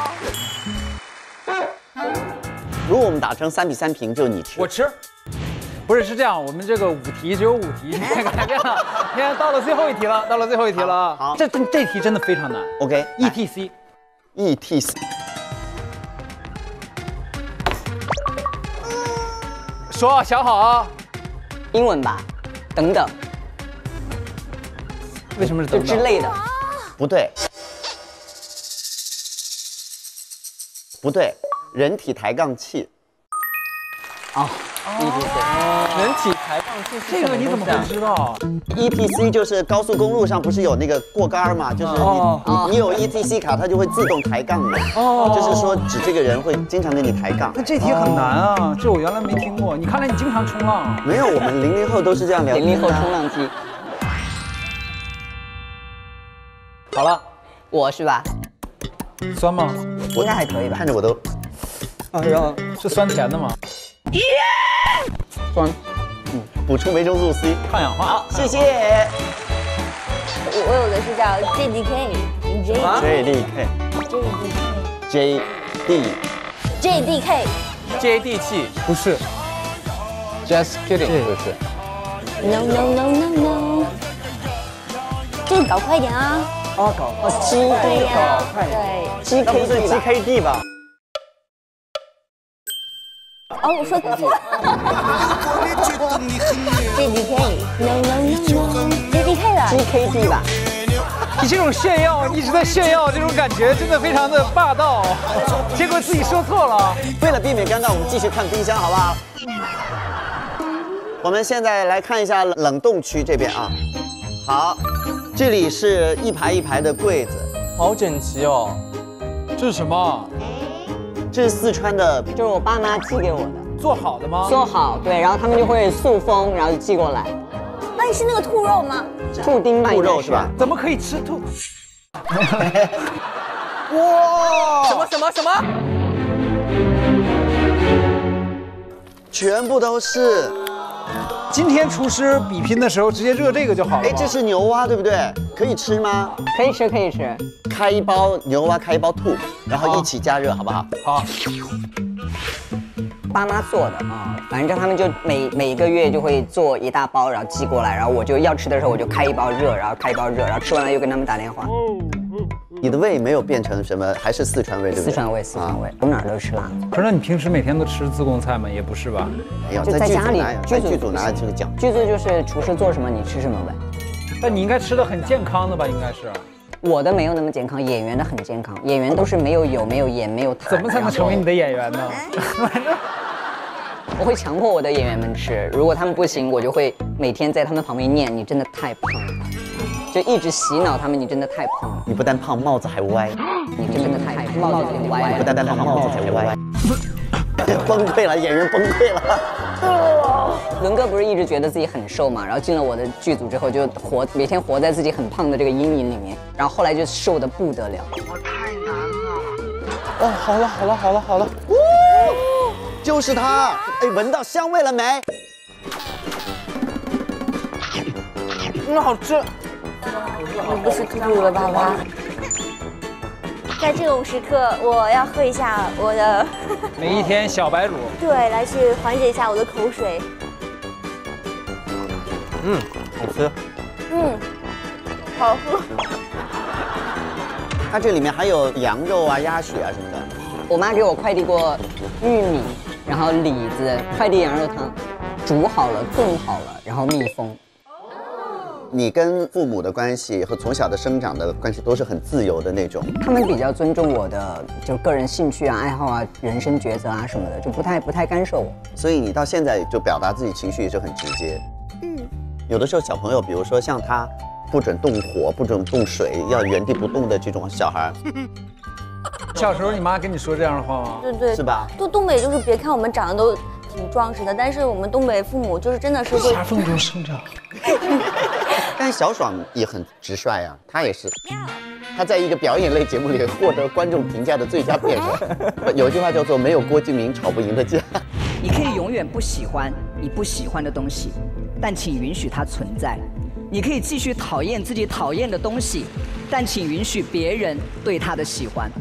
如果我们打成三比三平，就你吃， 我吃。不是，是这样，我们这个五题只有五题，改变了。你看，到了最后一题了，到了最后一题了。 好， 这这这题真的非常难。 OK，E T C，E T C， 说想好啊。 英文吧，等等。 为什么是等等？ 就之类的。 不对，不对，人体抬杠器。 哦。E T C， 人体抬杠器， 这个你怎么会知道 ？E T C 就是高速公路上不是有那个过杆嘛？就是你、哦、你, 你有 E T C 卡，它就会自动抬杠的。哦，就是说指这个人会经常跟你抬杠。 那这题很难啊，这我原来没听过。你看来你经常冲浪。 没有，我们零零后都是这样聊天的。 零零后冲浪机。 好了， 我是吧？ 酸吗？ 应该还可以吧。 看着我都， 哎呀，是酸甜的吗？ 酸， 嗯，补充维生素 C， 抗氧化。 好，谢谢。 我我有的是叫 J D K，J D K，J D J D K， 接地气不是 ，Just kidding 不是 ，No No No No No， 这个搞快一点啊！ 哦，搞哦 G D 搞快， 对 ，G K D G K D 吧。 哦，我说错了 ，J D K，No No No No，J D K 了 ，G K D 吧。 你这种炫耀，一直在炫耀，这种感觉真的非常的霸道。结果自己说错了。 为了避免尴尬，我们继续看冰箱，好不好？我们现在来看一下冷冻区这边啊。好，这里是一排一排的柜子， 好整齐哦。 这是什么？ 这是四川的， 就是我爸妈寄给我的， 做好的吗？ 做好，对，然后他们就会塑封，然后就寄过来。 那你是那个兔肉吗？ 兔丁吧， 兔肉是吧？ 怎么可以吃兔？ 哇！ 什么什么什么？ 全部都是今天厨师比拼的时候直接热这个就好了。 哎，这是牛蛙对不对？可以吃吗？ 可以吃，可以吃。 开一包牛蛙，开一包兔，然后一起加热，好不好？ 好。 爸妈做的啊，反正他们就每每一个月就会做一大包，然后寄过来，然后我就要吃的时候我就开一包热，然后开一包热，然后吃完了又跟他们打电话。 你的胃没有变成什么，还是四川胃对不对？ 四川胃，四川胃，我哪儿都吃辣。 可是那你平时每天都吃自贡菜吗？也不是吧？ 哎呀， 就在家里， 在剧组拿这个奖， 剧组就是厨师做什么你吃什么呗。 但你应该吃的很健康的吧？应该是。 我的没有那么健康，演员的很健康。演员都是没有油、没有盐、没有糖。 怎么才能成为你的演员呢？ 我会强迫我的演员们吃，如果他们不行，我就会每天在他们旁边念：“你真的太胖了。”就一直洗脑他们：“你真的太胖了。” 你不但胖，帽子还歪。 你真的太胖，帽子也歪。 不但胖，帽子还歪。崩溃了，演员崩溃了。 伦哥不是一直觉得自己很瘦嘛，然后进了我的剧组之后，就活每天活在自己很胖的这个阴影里面，然后后来就瘦得不得了。 我太难了。哦，好了好了好了好了。就是它！哎，闻到香味了没？ 嗯，好吃。 你不是兔兔的爸爸。在这种时刻，我要喝一下我的每一天小白乳。 对，来去缓解一下我的口水。 嗯，好吃。 嗯，好喝。 它这里面还有羊肉啊、鸭血啊什么的。 我妈给我快递过玉米。然后李子、快递羊肉汤，煮好了、炖好了，然后密封。 你跟父母的关系和从小的生长的关系都是很自由的那种。 他们比较尊重我的，就个人兴趣啊、爱好啊、人生抉择啊什么的，就不太不太干涉我。 所以你到现在就表达自己情绪也是很直接。嗯，有的时候小朋友，比如说像他，不准动火、不准动水，要原地不动的这种小孩。 小时候你妈跟你说这样的话吗？ 对对， 是吧？ 就东北就是别看我们长得都挺壮实的，但是我们东北父母就是真的是会狭缝中生长。 但小爽也很直率呀、啊，他也是，他在一个表演类节目里获得观众评价的最佳辩手。有句话叫做“没有郭敬明吵不赢的架”。 你可以永远不喜欢你不喜欢的东西，但请允许它存在。你可以继续讨厌自己讨厌的东西，但请允许别人对他的喜欢。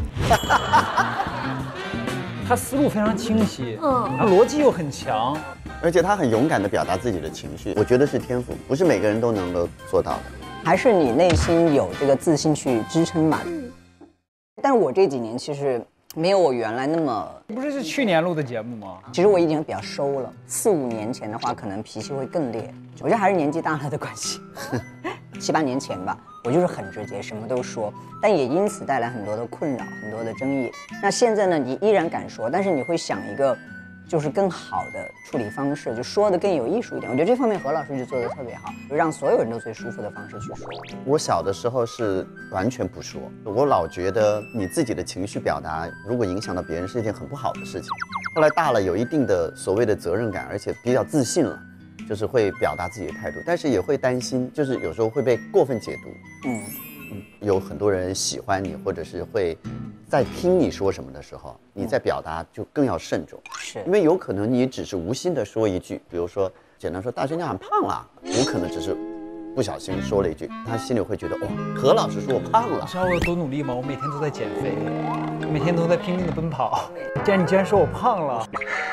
他思路非常清晰，嗯，他逻辑又很强， 而且他很勇敢地表达自己的情绪，我觉得是天赋，不是每个人都能够做到的。 还是你内心有这个自信去支撑嘛？但是我这几年其实没有我原来那么…… 不是是去年录的节目吗？ 其实我已经比较收了，四五年前的话，可能脾气会更烈。我觉得还是年纪大了的关系。七八年前吧，我就是很直接，什么都说，但也因此带来很多的困扰，很多的争议。那现在呢，你依然敢说，但是你会想一个，就是更好的处理方式，就说的更有艺术一点。我觉得这方面何老师就做得特别好，就让所有人都最舒服的方式去说。 我小的时候是完全不说，我老觉得你自己的情绪表达如果影响到别人是一件很不好的事情。后来大了，有一定的所谓的责任感，而且比较自信了。就是会表达自己的态度，但是也会担心，就是有时候会被过分解读。嗯，有很多人喜欢你，或者是会在听你说什么的时候，你在表达就更要慎重。 是， 因为有可能你只是无心的说一句，比如说简单说大学你很胖了，我可能只是不小心说了一句，他心里会觉得哇，何老师说我胖了。 你知道我有多努力吗？我每天都在减肥，每天都在拼命的奔跑。既然你居然说我胖了。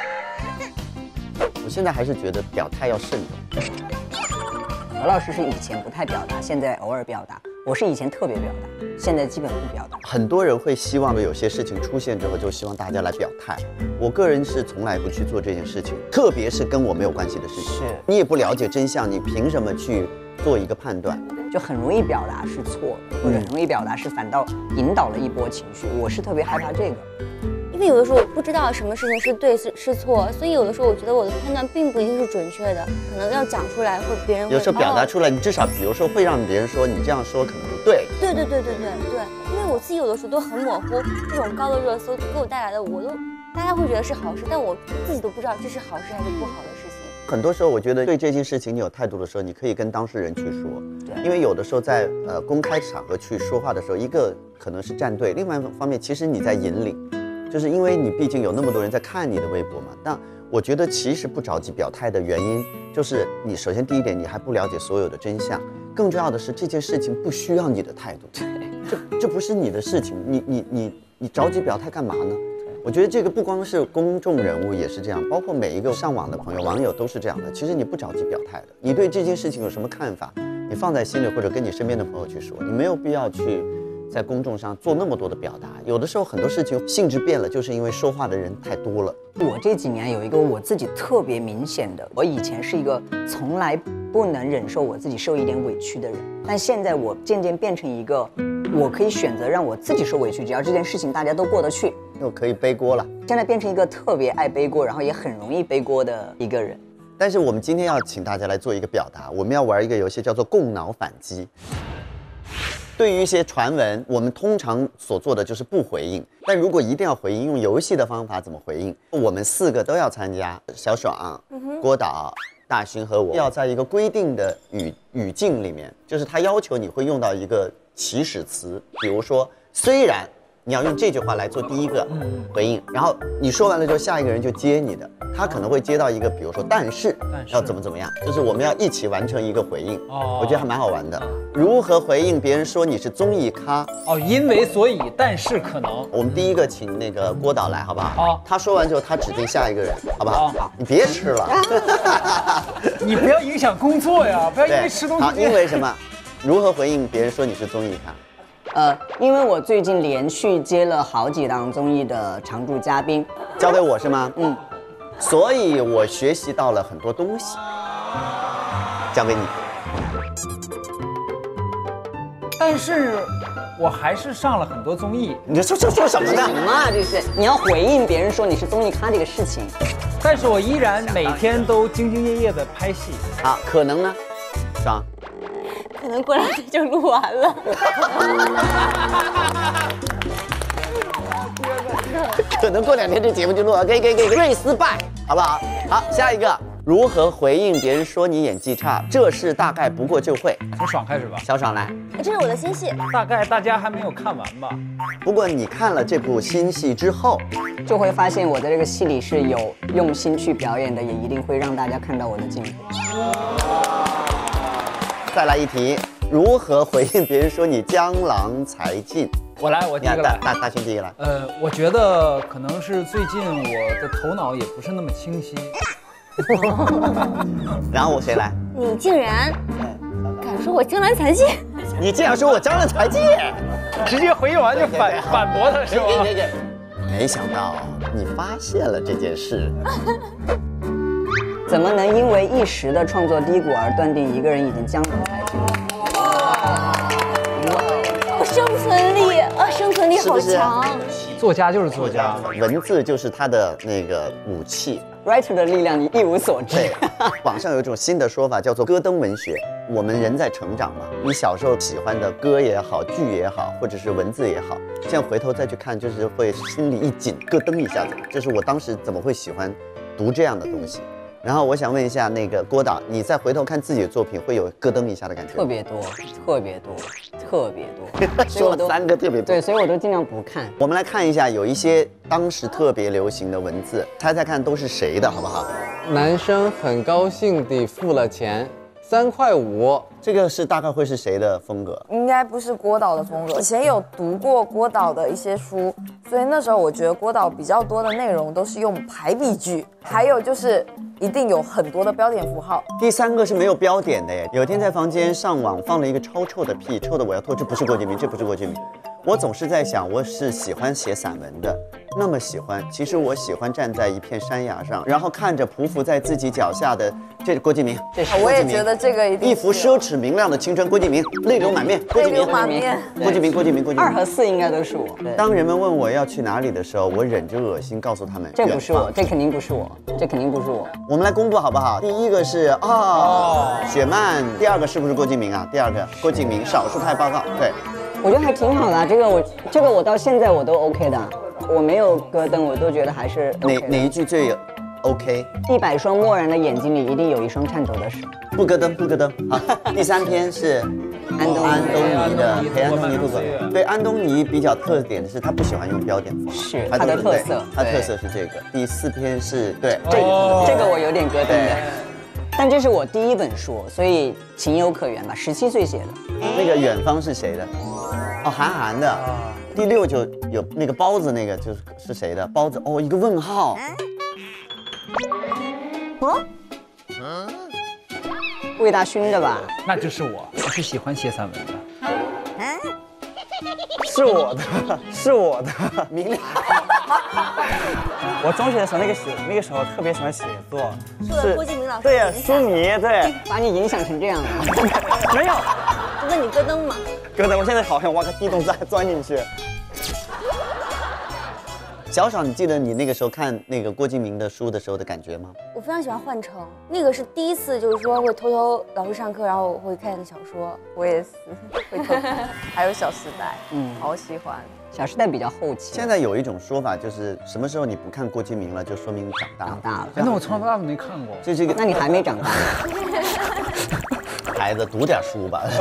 我现在还是觉得表态要慎重。 何老师是以前不太表达，现在偶尔表达。我是以前特别表达，现在基本不表达。 很多人会希望有些事情出现之后，就希望大家来表态。我个人是从来不去做这件事情，特别是跟我没有关系的事情。 是你也不了解真相，你凭什么去做一个判断？ 就很容易表达是错的，或者很容易表达是反倒引导了一波情绪。我是特别害怕这个。 因为有的时候我不知道什么事情是对是是错，所以有的时候我觉得我的判断并不一定是准确的，可能要讲出来会别人会有时候表达出来，你至少比如说会让别人说你这样说可能不对。 对对对对对对，因为我自己有的时候都很模糊，这种高的热搜给我带来的，我都大家会觉得是好事，但我自己都不知道这是好事还是不好的事情。 很多时候，我觉得对这件事情你有态度的时候，你可以跟当事人去说， 对， 因为有的时候在呃公开场合去说话的时候，一个可能是站队，另外一方面其实你在引领。就是因为你毕竟有那么多人在看你的微博嘛，但我觉得其实不着急表态的原因，就是你首先第一点，你还不了解所有的真相，更重要的是这件事情不需要你的态度，这这不是你的事情，你你你你着急表态干嘛呢？我觉得这个不光是公众人物也是这样，包括每一个上网的朋友、网友都是这样的。其实你不着急表态的，你对这件事情有什么看法，你放在心里或者跟你身边的朋友去说，你没有必要去在公众上做那么多的表达。有的时候很多事情性质变了，就是因为说话的人太多了。 我这几年有一个我自己特别明显的，我以前是一个从来不能忍受我自己受一点委屈的人，但现在我渐渐变成一个，我可以选择让我自己受委屈，只要这件事情大家都过得去， 又可以背锅了。 现在变成一个特别爱背锅，然后也很容易背锅的一个人。 但是我们今天要请大家来做一个表达，我们要玩一个游戏，叫做共脑反击。对于一些传闻，我们通常所做的就是不回应。但如果一定要回应，用游戏的方法怎么回应？我们四个都要参加，小爽、郭导、大勋和我要在一个规定的语语境里面，就是他要求你会用到一个起始词，比如说虽然。你要用这句话来做第一个回应，然后你说完了之后，下一个人就接你的，他可能会接到一个，比如说但是要怎么怎么样，就是我们要一起完成一个回应。哦，我觉得还蛮好玩的。如何回应别人说你是综艺咖？ 哦，因为所以但是可能。 我们第一个请那个郭导来，好不好？ 好。 他说完之后，他指定下一个人，好不好？好。你别吃了， 你不要影响工作呀，不要因为吃东西。 好，因为什么？如何回应别人说你是综艺咖？ 呃，因为我最近连续接了好几档综艺的常驻嘉宾， 交给我是吗？ 嗯， 所以我学习到了很多东西，交给你。 但是我还是上了很多综艺。 你这说说说什么呢？ 什么啊？这是你要回应别人说你是综艺咖这个事情， 但是我依然每天都兢兢业业的拍戏。 啊，可能呢？爽。 可能过两天就录完了。 可能过两天这节目就录了，给给给瑞斯拜，好不好？好，下一个，如何回应别人说你演技差？这事大概不过就会。 从爽开始吧， 小爽来。 这是我的新戏， 大概大家还没有看完吧？ 不过你看了这部新戏之后， 就会发现我在这个戏里是有用心去表演的，也一定会让大家看到我的进步。 再来一题，如何回应别人说你江郎才尽？ 我来，我第一个来。 大大勋第一个来。 呃，我觉得可能是最近我的头脑也不是那么清晰。 然后我谁来？ 你竟然敢说我江郎才尽？ 你竟然说我江郎才尽？ 直接回应完就反反驳他是吗？ 没想到你发现了这件事。 怎么能因为一时的创作低谷而断定一个人已经江郎才尽？ 我生存力啊，生存力好强。 作家就是作家， 文字就是他的那个武器。 writer 的力量你一无所知。 对，网上有一种新的说法叫做“戈登文学”。我们人在成长嘛，你小时候喜欢的歌也好，剧也好，或者是文字也好，这样回头再去看，就是会心里一紧，咯噔一下子。这是我当时怎么会喜欢读这样的东西。然后我想问一下，那个郭导，你再回头看自己的作品，会有咯噔一下的感觉？ 特别多，特别多，特别多。 说了三个特别多。 对，所以我都尽量不看。 我们来看一下，有一些当时特别流行的文字，猜猜看都是谁的，好不好？ 男生很高兴地付了钱，三块五。 这个是大概会是谁的风格？ 应该不是郭导的风格。以前有读过郭导的一些书，所以那时候我觉得郭导比较多的内容都是用排比句，还有就是一定有很多的标点符号。 第三个是没有标点的耶。有一天在房间上网放了一个超臭的屁，臭的我要吐，这不是郭敬明，这不是郭敬明。我总是在想，我是喜欢写散文的，那么喜欢。其实我喜欢站在一片山崖上，然后看着匍匐在自己脚下的，这是郭敬明。 这是我也觉得这个一定一幅奢侈明亮的青春，郭敬明，泪流满面，郭敬明， 泪流满面， 郭敬明，郭敬明，郭敬明。 二和四应该都是我。 当人们问我要去哪里的时候，我忍着恶心告诉他们， 这不是我，这肯定不是我，这肯定不是我。 我们来公布好不好？第一个是啊、哦，雪漫。第二个是不是郭敬明啊？第二个郭敬明，少数派报告。对。 我觉得还挺好的，这个我这个我到现在我都 OK 的，我没有咯噔，我都觉得还是、OK、 哪哪一句最 OK。 一百双漠然的眼睛里一定有一双颤抖的手。 不咯噔，不咯噔。好，第三篇是安东安东尼的陪安东尼度过。对，安东尼比较特点的是他不喜欢用标点符号， 是他的特色。 他特色是这个。第四篇是对， 这这个我有点咯噔的。但这是我第一本书，所以情有可原吧。十七岁写的。 那个远方是谁的？哦，韩寒的。第六就有那个包子，那个就是是谁的？包子哦，一个问号。 哦。魏大勋的吧？ 那就是我，我是喜欢写散文的。 是我的，是我的， 明亮。 我中学的时候，那个写那个时候特别喜欢写作， 是郭敬明老师。 对呀，书迷，对， 把你影响成这样了。 没有， 那你咯噔嘛？ 咯噔，我现在好想挖个地洞再钻进去。 小爽，你记得你那个时候看那个郭敬明的书的时候的感觉吗？ 我非常喜欢《幻城》，那个是第一次，就是说会偷偷老师上课，然后我会看小说。 我也是会偷看，还有《小时代》，嗯，好喜欢。 《小时代》比较后期。 现在有一种说法，就是什么时候你不看郭敬明了，就说明你长大了。 长大了。 那我从来没看过。 这是一个， 那你还没长大。 孩子，读点书吧。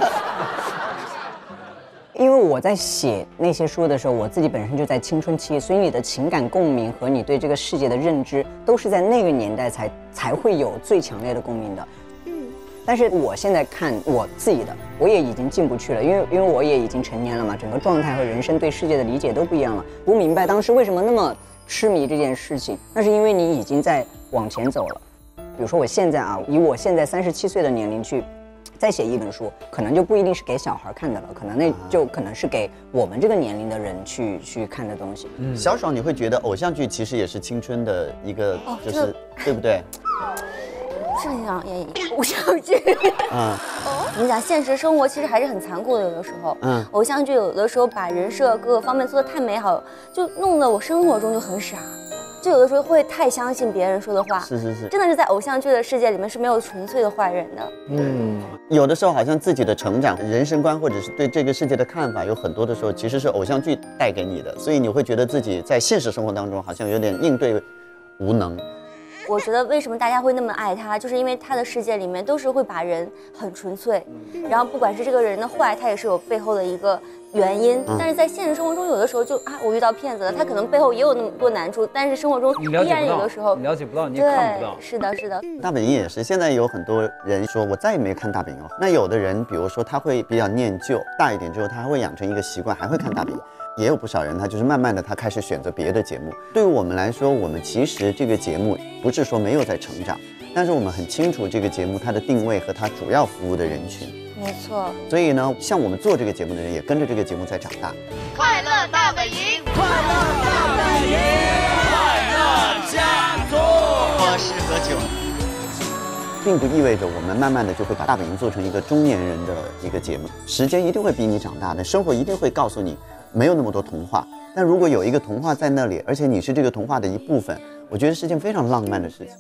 因为我在写那些书的时候，我自己本身就在青春期，所以你的情感共鸣和你对这个世界的认知，都是在那个年代才才会有最强烈的共鸣的。嗯，但是我现在看我自己的，我也已经进不去了，因为因为我也已经成年了嘛，整个状态和人生对世界的理解都不一样了。不明白当时为什么那么痴迷这件事情，那是因为你已经在往前走了。比如说我现在啊，以我现在三十七岁的年龄去。再写一本书，可能就不一定是给小孩看的了，可能那就可能是给我们这个年龄的人去去看的东西。 嗯，小爽，你会觉得偶像剧其实也是青春的一个，就是、哦、对不对？ 是很想演偶像剧。嗯，你讲现实生活其实还是很残酷的，有的时候。嗯，偶像剧有的时候把人设各个方面做得太美好，就弄得我生活中就很傻。就有的时候会太相信别人说的话， 是是是， 真的是在偶像剧的世界里面是没有纯粹的坏人的。 嗯，有的时候好像自己的成长、人生观或者是对这个世界的看法，有很多的时候其实是偶像剧带给你的，所以你会觉得自己在现实生活当中好像有点应对无能。 我觉得为什么大家会那么爱他，就是因为他的世界里面都是会把人很纯粹，然后不管是这个人的坏，他也是有背后的一个原因。嗯、但是在现实生活中，有的时候就啊，我遇到骗子了，他可能背后也有那么多难处，但是生活中依然有的时候你了解不到，你也看不到。 是的，是的。 大本营也是，现在有很多人说我再也没有看大本营了。那有的人，比如说他会比较念旧，大一点之后他还会养成一个习惯，还会看大本营。也有不少人，他就是慢慢的，他开始选择别的节目。对于我们来说，我们其实这个节目不是说没有在成长，但是我们很清楚这个节目它的定位和它主要服务的人群。 没错。 所以呢，像我们做这个节目的人，也跟着这个节目在长大。 快乐大本营，快乐大本营，快乐家族。 我是何炅。并不意味着我们慢慢的就会把大本营做成一个中年人的一个节目。时间一定会逼你长大的，生活一定会告诉你。没有那么多童话，但如果有一个童话在那里，而且你是这个童话的一部分，我觉得是件非常浪漫的事情。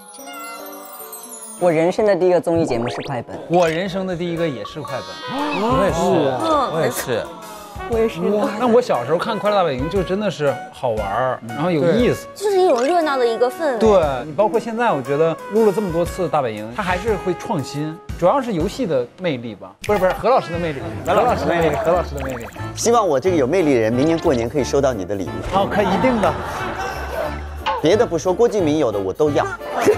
我人生的第一个综艺节目是快本， 我人生的第一个也是快本，我也是，我也是。 我也是。 那我小时候看《快乐大本营》就真的是好玩，然后有意思， 就是一种热闹的一个氛围。 对你，包括现在，我觉得录了这么多次《大本营》，它还是会创新，主要是游戏的魅力吧？不是不是，何老师的魅力，何老师的魅力，何老师的魅力。 希望我这个有魅力的人，明年过年可以收到你的礼物。 好，可以，一定的。 别的不说，郭敬明有的我都要。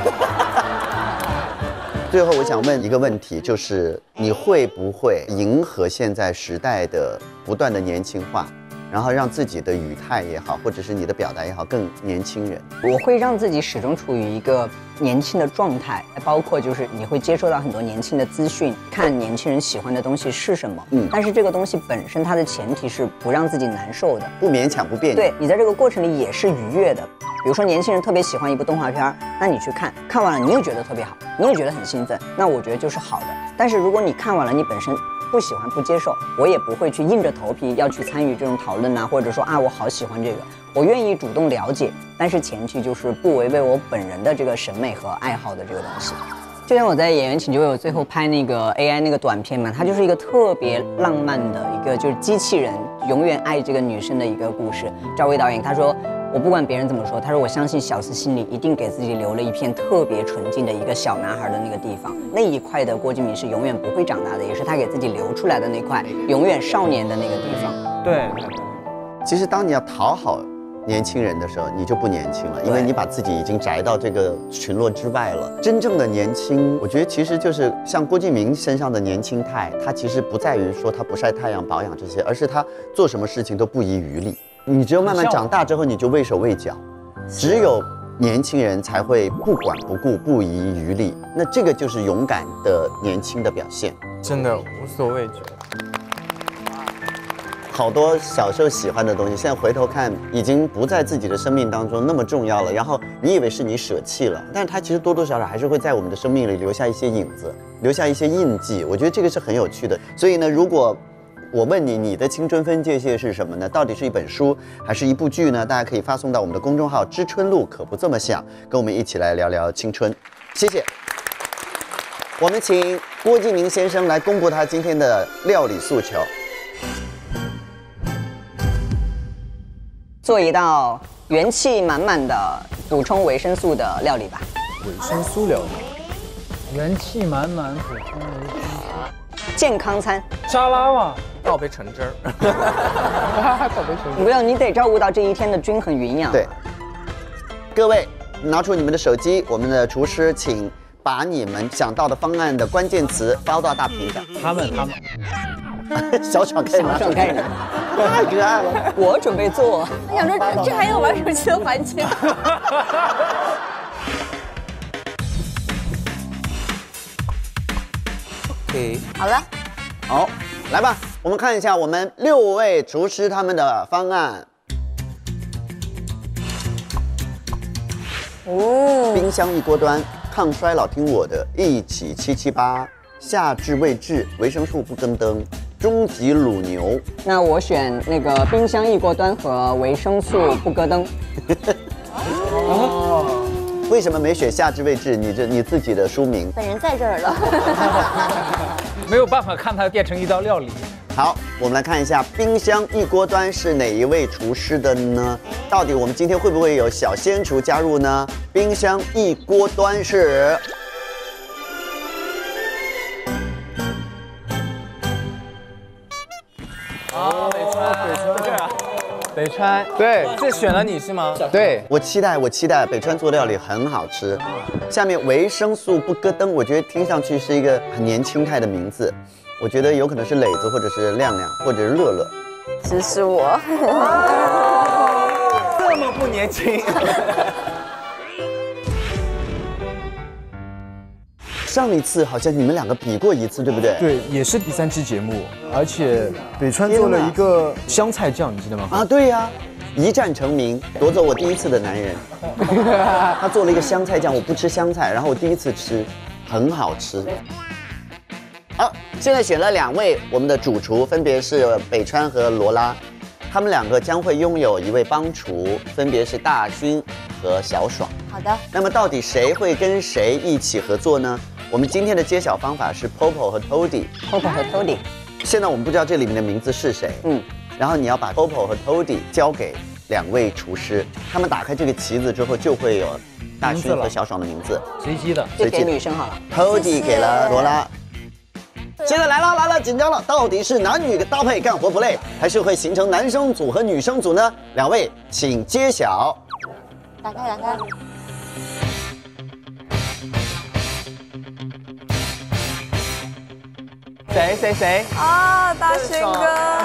最后，我想问一个问题，就是你会不会迎合现在时代的不断的年轻化，然后让自己的语态也好，或者是你的表达也好，更年轻人？ 我会让自己始终处于一个年轻的状态，包括就是你会接收到很多年轻的资讯，看年轻人喜欢的东西是什么。嗯，但是这个东西本身它的前提是不让自己难受的， 不勉强，不别扭。 对，你在这个过程里也是愉悦的。比如说年轻人特别喜欢一部动画片，那你去看，看完了你也觉得特别好，你也觉得很兴奋，那我觉得就是好的。但是如果你看完了，你本身不喜欢不接受，我也不会去硬着头皮要去参与这种讨论啊，或者说啊我好喜欢这个，我愿意主动了解，但是前提就是不违背我本人的这个审美和爱好的这个东西。就像我在《演员请就位》最后拍那个 A I 那个短片嘛，它就是一个特别浪漫的一个就是机器人永远爱这个女生的一个故事。赵薇导演他说， 我不管别人怎么说，他说我相信小司心里一定给自己留了一片特别纯净的一个小男孩的那个地方，那一块的郭敬明是永远不会长大的，也是他给自己留出来的那块永远少年的那个地方。 对， 其实当你要讨好年轻人的时候，你就不年轻了，因为你把自己已经宅到这个群落之外了。真正的年轻，我觉得其实就是像郭敬明身上的年轻态，他其实不在于说他不晒太阳、保养这些，而是他做什么事情都不遗余力。你只有慢慢长大之后，你就畏手畏脚。只有年轻人才会不管不顾、不遗余力，那这个就是勇敢的年轻的表现。 真的无所畏惧。 好多小时候喜欢的东西，现在回头看已经不在自己的生命当中那么重要了。然后你以为是你舍弃了，但是它其实多多少少还是会在我们的生命里留下一些影子，留下一些印记。我觉得这个是很有趣的。所以呢，如果我问你，你的青春分界线是什么呢？到底是一本书，还是一部剧呢？大家可以发送到我们的公众号“知春路可不这么想”，跟我们一起来聊聊青春。谢谢。我们请郭敬明先生来公布他今天的料理诉求。 做一道元气满满的补充维生素的料理吧。 维生素料理， 元气满满补充维生素， 健康餐， 沙拉嘛， 倒杯橙汁儿，倒杯橙汁。 不用，你得照顾到这一天的均衡营养。 对，各位拿出你们的手机，我们的厨师请把你们想到的方案的关键词发到大屏上。 他们他们。 小爽可以拿， 小爽可以拿， 太可爱了。 我准备做。 我想说，这这还有玩手机的环节。 OK， 好了， 好，来吧，我们看一下我们六位厨师他们的方案。哦，冰箱一锅端，抗衰老听我的，一起七七八，夏至未至，维生素不跟灯。终极卤牛， 那我选那个冰箱一锅端和维生素不咯噔。 哦，为什么没选夏至未至？你这你自己的书名。 本人在这儿了。 没有办法看它变成一道料理。 好，我们来看一下冰箱一锅端是哪一位厨师的呢？到底我们今天会不会有小仙厨加入呢？冰箱一锅端是。 哦，北川，北川这样，北川， 对，这选了你是吗？ 对，我期待，我期待北川做料理很好吃。下面维生素不咯噔，我觉得听上去是一个很年轻态的名字，我觉得有可能是磊子，或者是亮亮，或者是乐乐。 只是我， 这么不年轻。 上一次好像你们两个比过一次，对不对？ 对，也是第三期节目，而且北川做了一个香菜酱，你记得吗？ 啊，对呀、啊，一战成名，夺走我第一次的男人。他做了一个香菜酱，我不吃香菜，然后我第一次吃，很好吃。好，现在选了两位我们的主厨，分别是北川和罗拉，他们两个将会拥有一位帮厨，分别是大勋和小爽。 好的。 那么到底谁会跟谁一起合作呢？我们今天的揭晓方法是 Popo 和 Toddy。Popo 和 Toddy。 现在我们不知道这里面的名字是谁，嗯，然后你要把 Popo 和 Toddy 交给两位厨师，他们打开这个旗子之后，就会有大勋和小爽的名字， 随机的， 就给女生好了。 Toddy 给了罗拉。现在来了来了，紧张了，到底是男女搭配干活不累，还是会形成男生组和女生组呢？两位请揭晓。 打开打开。 谁谁谁啊，大勋哥！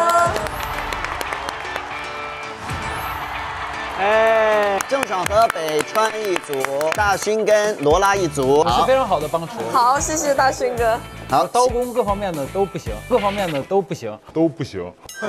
哎，郑爽和北川一组，大勋跟罗拉一组， 我是非常好的帮厨。 好，谢谢大勋哥。 好， 刀工各方面的都不行，各方面的都不行， 都不行。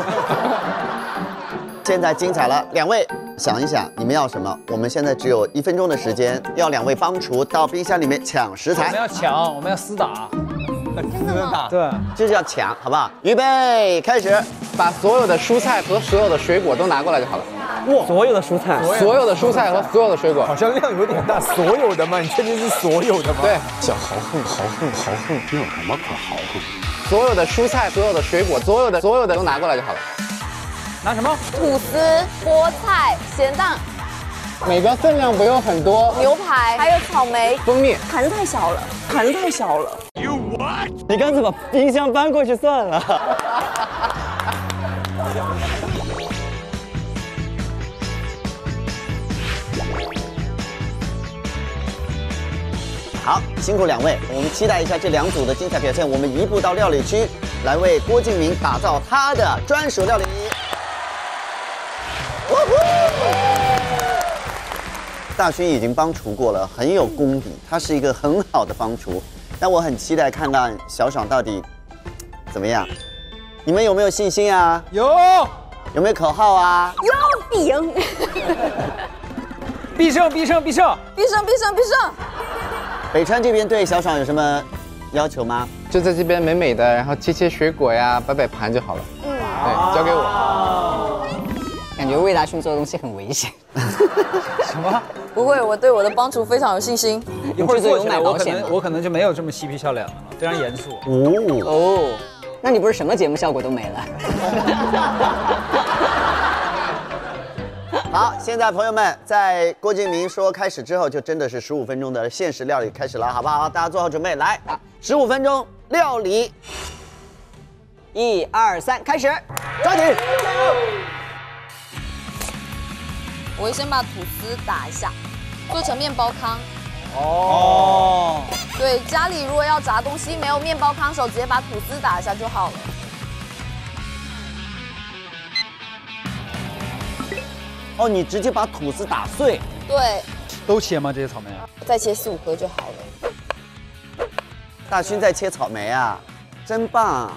现在精彩了，两位想一想，你们要什么？我们现在只有一分钟的时间，要两位帮厨到冰箱里面抢食材。 我们要抢，我们要厮打。 真的吗？ 对， 就是要抢，好不好？预备，开始， 把所有的蔬菜和所有的水果都拿过来就好了。 哇，所有的蔬菜， 所有的蔬菜和所有的水果， 好像量有点大。所有的吗？你确定是所有的吗？ 对， 想豪横，豪横，豪横，这有什么可豪横？ 所有的蔬菜，所有的水果，所有的所有的都拿过来就好了。 拿什么？ 吐司、菠菜、咸蛋。 每个分量不用很多。 牛排还有草莓、 蜂蜜， 盘子太小了，盘子太小了。 你干脆把冰箱搬过去算了。 好，辛苦两位，我们期待一下这两组的精彩表现。我们移步到料理区，来为郭敬明打造他的专属料理。大勋已经帮厨过了，很有功底，他是一个很好的帮厨。但我很期待看到小爽到底怎么样。你们有没有信心啊？ 有。 有没有口号啊？ 有，必赢。 必胜，必胜，必胜， 必胜，必胜，必胜。 北川这边对小爽有什么要求吗？ 就在这边美美的，然后切切水果呀，摆摆盘就好了。嗯，对，交给我。 感觉魏大勋做的东西很危险。 什么？ 不会，我对我的帮厨非常有信心。 一会儿做起来，我可能我可能就没有这么嬉皮笑脸了，非常严肃。 哦哦，那你不是什么节目效果都没了？ 好，现在朋友们，在郭敬明说开始之后，就真的是十五分钟的限时料理开始了，好不好？大家做好准备，来，十五分钟料理， 一二三，开始， 抓紧。 我会先把吐司打一下，做成面包糠。 哦。 对，家里如果要炸东西没有面包糠手，直接把吐司打一下就好了。 哦，你直接把吐司打碎。 对。 都切吗？这些草莓？ 再切四五颗就好了。 大勋在切草莓啊，真棒。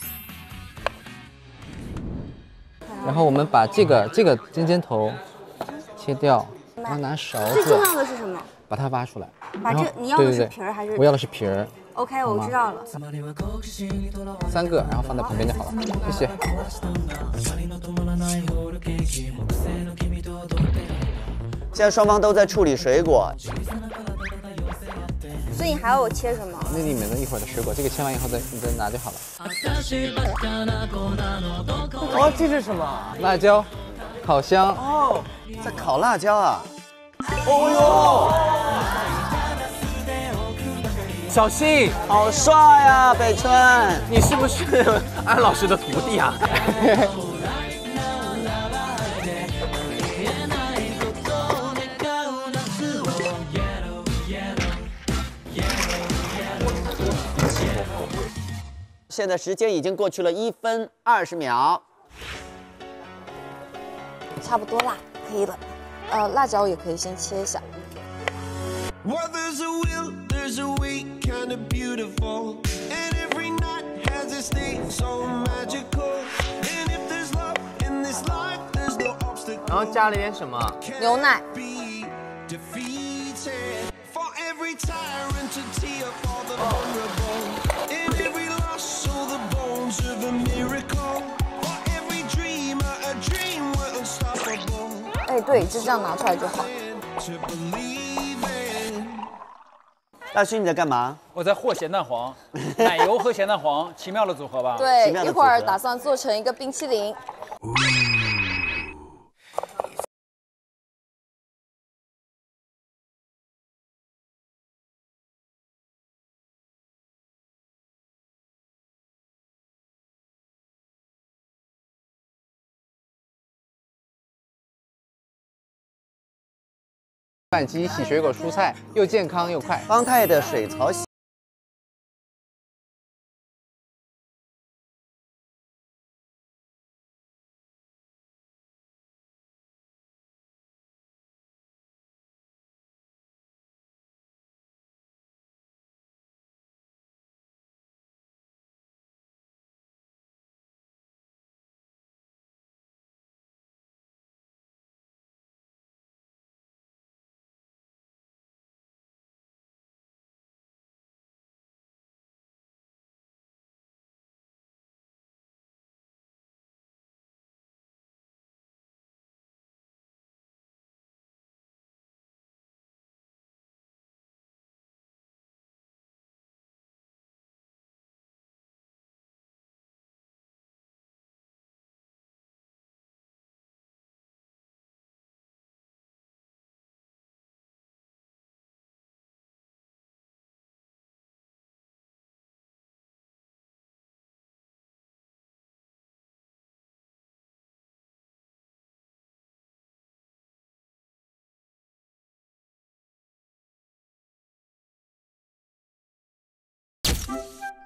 然后我们把这个这个尖尖头切掉，然后拿勺子。 最重要的是什么？ 把它挖出来。 把这你要的是皮儿还是？ 我要的是皮儿。 OK， 我知道了。 三个，然后放在旁边就好了。谢谢。 现在双方都在处理水果。 所以你还要我切什么？ 那里面的一会儿的水果，这个切完以后再你再拿就好了。 哦，这是什么？ 辣椒，烤箱。 哦，在烤辣椒啊。 哦呦！小心， 好帅啊，北川！ 你是不是安老师的徒弟啊？ 现在时间已经过去了一分二十秒， 差不多啦，可以了。呃，辣椒也可以先切一下。 然后加了点什么？ 牛奶。哎，对，就这样拿出来就好。 大勋你在干嘛？ 我在和咸蛋黄，奶油和咸蛋黄，奇妙的组合吧？ 对，一会儿打算做成一个冰淇淋。 饭机洗水果蔬菜，又健康又快。 方太的水槽洗。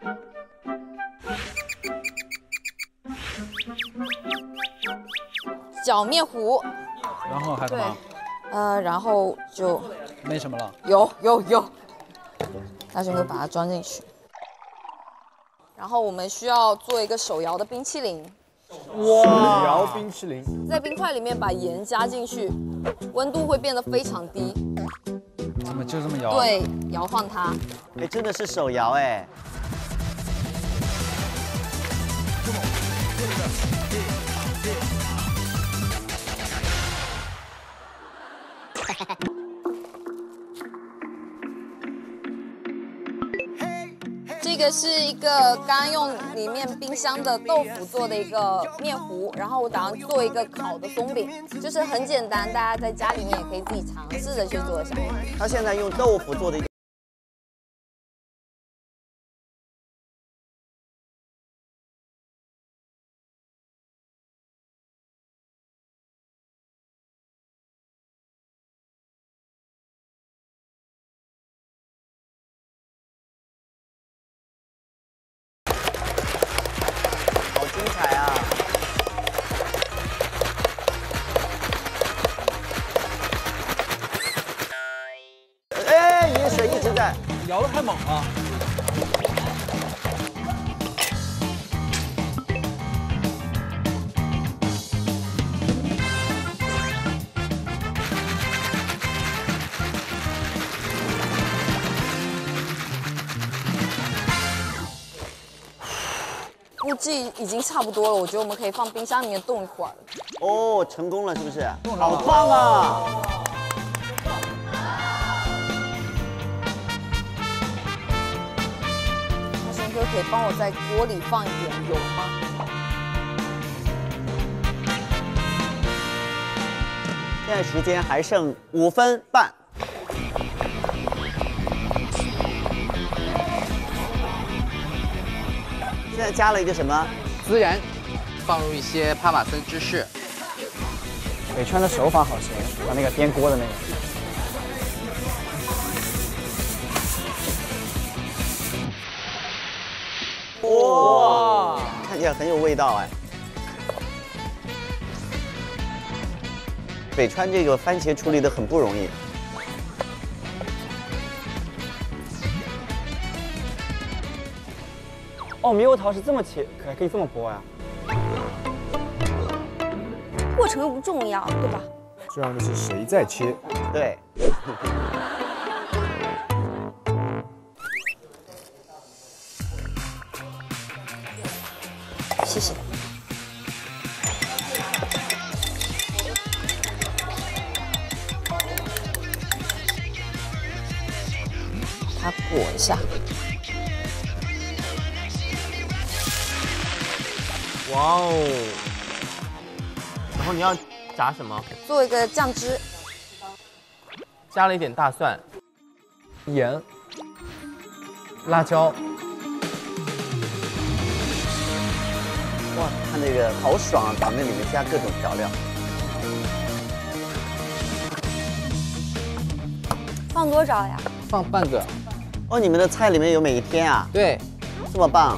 搅面糊， 然后还干嘛？ 呃，然后就没什么了。 有有有，大轩哥把它装进去。然后我们需要做一个手摇的冰淇淋。 哇！手摇冰淇淋， 在冰块里面把盐加进去，温度会变得非常低。 怎么就这么摇？ 对，摇晃它。 哎，真的是手摇哎。 这个是一个刚刚用里面冰箱的豆腐做的一个面糊，然后我打算做一个烤的松饼，就是很简单，大家在家里面也可以自己尝试着去做一下。 他现在用豆腐做的一个。精彩啊！哎，盐水一直在， 摇得太猛了。 估计已经差不多了，我觉得我们可以放冰箱里面冻一会儿。 哦，成功了是不是？好棒啊！ 那轩哥可以帮我在锅里放一点油吗？ 现在时间还剩五分半。现在加了一个什么？ 孜然，放入一些帕玛森芝士。 北川的手法好行，他那个颠锅的那个。 哇，看起来很有味道哎。北川这个番茄处理的很不容易。 哦，猕猴桃是这么切，可可以这么剥呀？ 过程又不重要，对吧？ 重要的是谁在切。 对。 谢谢。它裹一下。 哇哦！然后你要炸什么？ 做一个酱汁， 加了一点大蒜、盐、辣椒。 哇，看那个好爽啊！把那里面加各种调料。 放多少呀？ 放半个。 哦，你们的菜里面有每一天啊？ 对， 这么棒。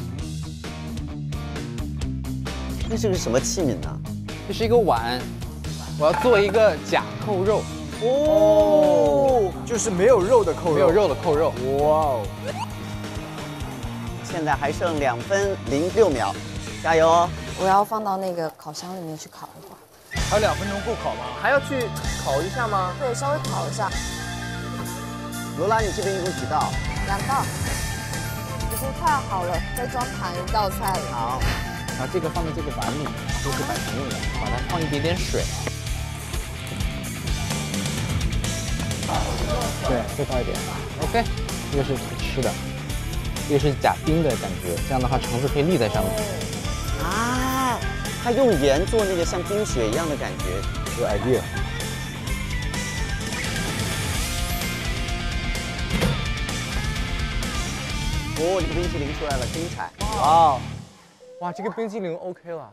这是个什么器皿呢？ 这是一个碗，我要做一个假扣肉。 哦，就是没有肉的扣肉， 没有肉的扣肉。 哇哦！ 现在还剩两分零六秒，加油哦！ 我要放到那个烤箱里面去烤一会儿。 还有两分钟够烤吗？ 还要去烤一下吗？ 对，稍微烤一下。 罗拉，你这边一共几道？ 两道，已经快好了，再装盘一道菜了。 好。 把这个放在这个碗里，都是摆盘用的，把它放一点点水。对，再倒一点。OK， 这个是吃的，这个是假冰的感觉，这样的话橙子可以立在上面。 啊，他用盐做那个像冰雪一样的感觉， 有 idea。 哦，这个冰淇淋出来了，精彩！ 哇，哇，这个冰淇淋 OK 了。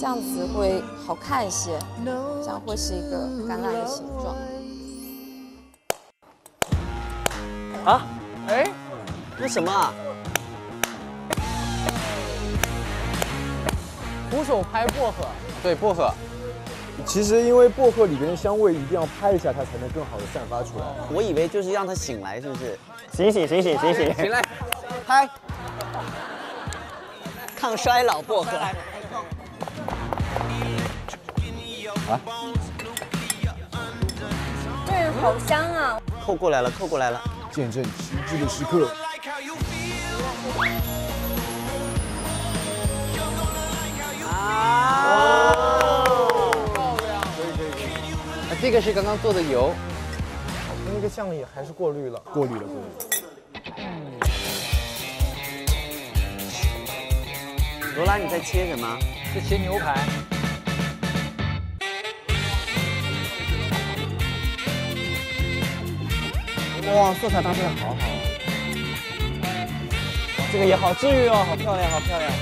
这样子会好看一些，这样会是一个橄榄的形状。 啊， 哎， 那什么啊？ 徒手拍薄荷， 对，薄荷。其实因为薄荷里边的香味一定要拍一下，它才能更好的散发出来。 我以为就是让它醒来，是不是？ 醒醒醒醒醒醒醒来， 拍，抗衰老薄荷。 啊， 这好香啊！ 扣过来了，扣过来了， 见证奇迹的时刻。 这个是刚刚做的油， 那个酱也还是过滤了， 过滤了，过滤了。 罗拉，你在切什么？ 是切牛排。 哇，色彩搭配的好好，这个也好治愈哦，好漂亮，好漂亮。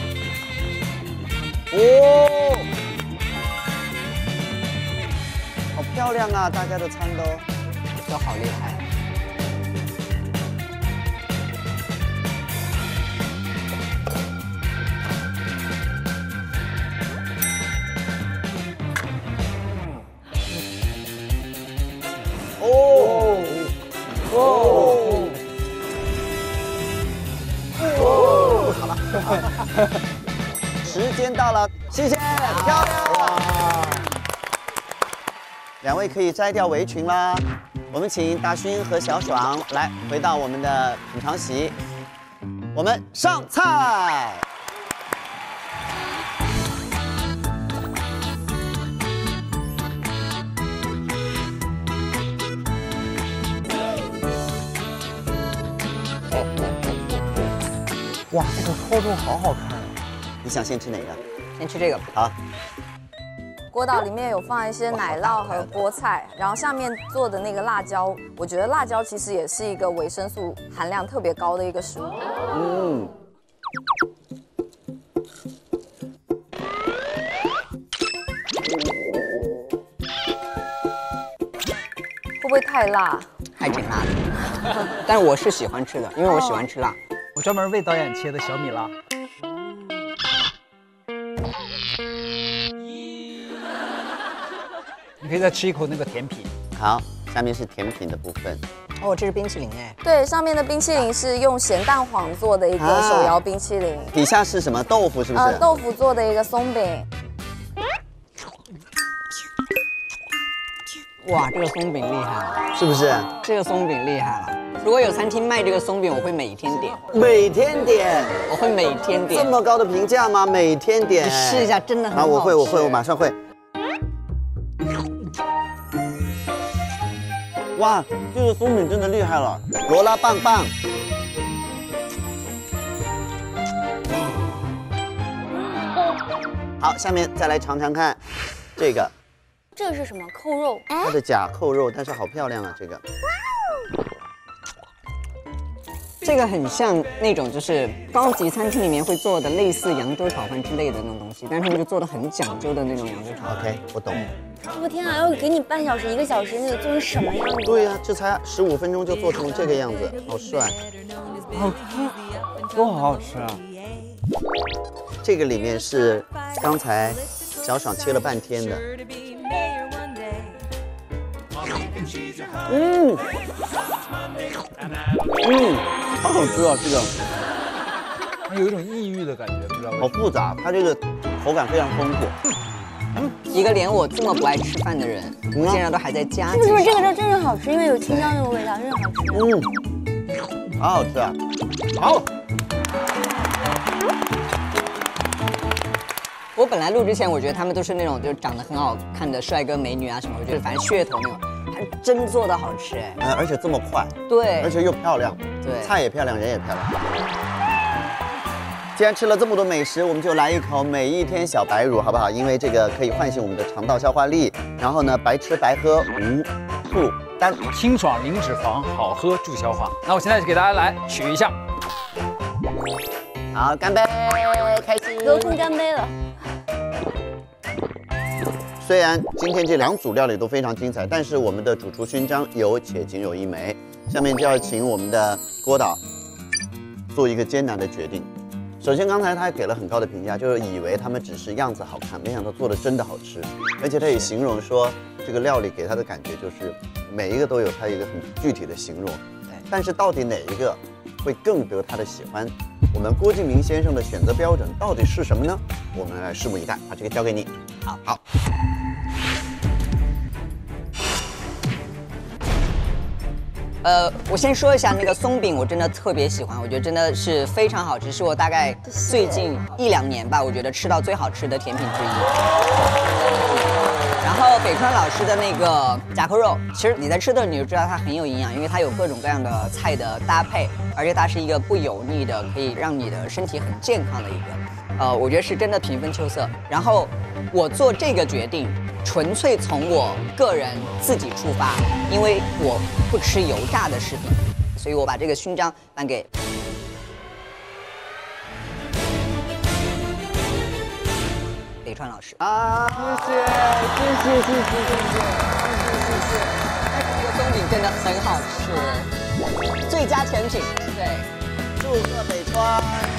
哦。好漂亮啊！大家的餐都都好厉害。 哦哦哦！好了，时间到了，谢谢，漂亮！两位可以摘掉围裙啦。我们请大勋和小爽来回到我们的品尝席，我们上菜。 哇，这个扣肉好好看啊！ 你想先吃哪个？ 先吃这个。 好。 锅岛里面有放一些奶酪和菠菜，然后下面做的那个辣椒，我觉得辣椒其实也是一个维生素含量特别高的一个食物。嗯。会不会太辣？ 还挺辣的，但是我是喜欢吃的，因为我喜欢吃辣。 我专门为导演切的小米辣。你可以再吃一口那个甜品。 好，下面是甜品的部分。 哦，这是冰淇淋哎。 对，上面的冰淇淋是用咸蛋黄做的一个手摇冰淇淋。 底下是什么？豆腐是不是？ 呃，豆腐做的一个松饼。 哇，这个松饼厉害了， 是不是？ 这个松饼厉害了。如果有餐厅卖这个松饼，我会每天点。 每天点， 我会每天点。 这么高的评价吗？每天点。 你试一下，真的很好吃。 啊，我会，我会，我马上会。哇，这个松饼真的厉害了，罗拉棒棒。好，下面再来尝尝看，这个。 这个是什么？扣肉？ 它的假扣肉，但是好漂亮啊，这个。 这个很像那种就是高级餐厅里面会做的类似扬州炒饭之类的那种东西，但是他们就做的很讲究的那种扬州炒饭。 OK， 我懂。 我天啊，要给你半小时、一个小时，你得做成什么样子？ 对呀、啊，这才十五分钟就做成这个样子，好帅。 好看，都好好吃啊。 这个里面是刚才小爽切了半天的。嗯，嗯，好好吃啊！这个， 它有一种异域的感觉，不知道为什么。 好复杂，它这个口感非常丰富。 嗯，一个连我这么不爱吃饭的人，我竟然都还在加。 是不是这个肉真的好吃？因为有青椒那个味道，真的好吃。 嗯，好好吃啊！ 好。 我本来录之前，我觉得他们都是那种就是长得很好看的帅哥美女啊什么，我觉得反正噱头那种，还真做的好吃哎。 呃，而且这么快。 对。 而且又漂亮。 对。 菜也漂亮，人也漂亮。既然吃了这么多美食，我们就来一口每一天小白乳，好不好？因为这个可以唤醒我们的肠道消化力，然后呢，白吃白喝无负担， 清爽零脂肪，好喝助消化。那我现在就给大家来取一下。 好，干杯，开心。 都空干杯了。 虽然今天这两组料理都非常精彩，但是我们的主厨勋章有且仅有一枚。下面就要请我们的郭导做一个艰难的决定。首先，刚才他给了很高的评价，就是以为他们只是样子好看，没想到做的真的好吃。而且他也形容说，这个料理给他的感觉就是每一个都有他一个很具体的形容。但是到底哪一个会更得他的喜欢？我们郭敬明先生的选择标准到底是什么呢？我们来拭目以待。把这个交给你。好，好。 呃，我先说一下那个松饼，我真的特别喜欢，我觉得真的是非常好吃，是我大概最近一两年吧，我觉得吃到最好吃的甜品之一。然后北川老师的那个甲壳肉，其实你在吃的你就知道它很有营养，因为它有各种各样的菜的搭配，而且它是一个不油腻的，可以让你的身体很健康的一个。呃，我觉得是真的平分秋色。然后我做这个决定，纯粹从我个人自己出发，因为我不吃油炸的食品，所以我把这个勋章颁给北川老师。 啊， 谢谢，谢谢，谢谢，谢谢，谢谢。这个松饼真的很好吃，最佳甜品。对， 祝贺北川。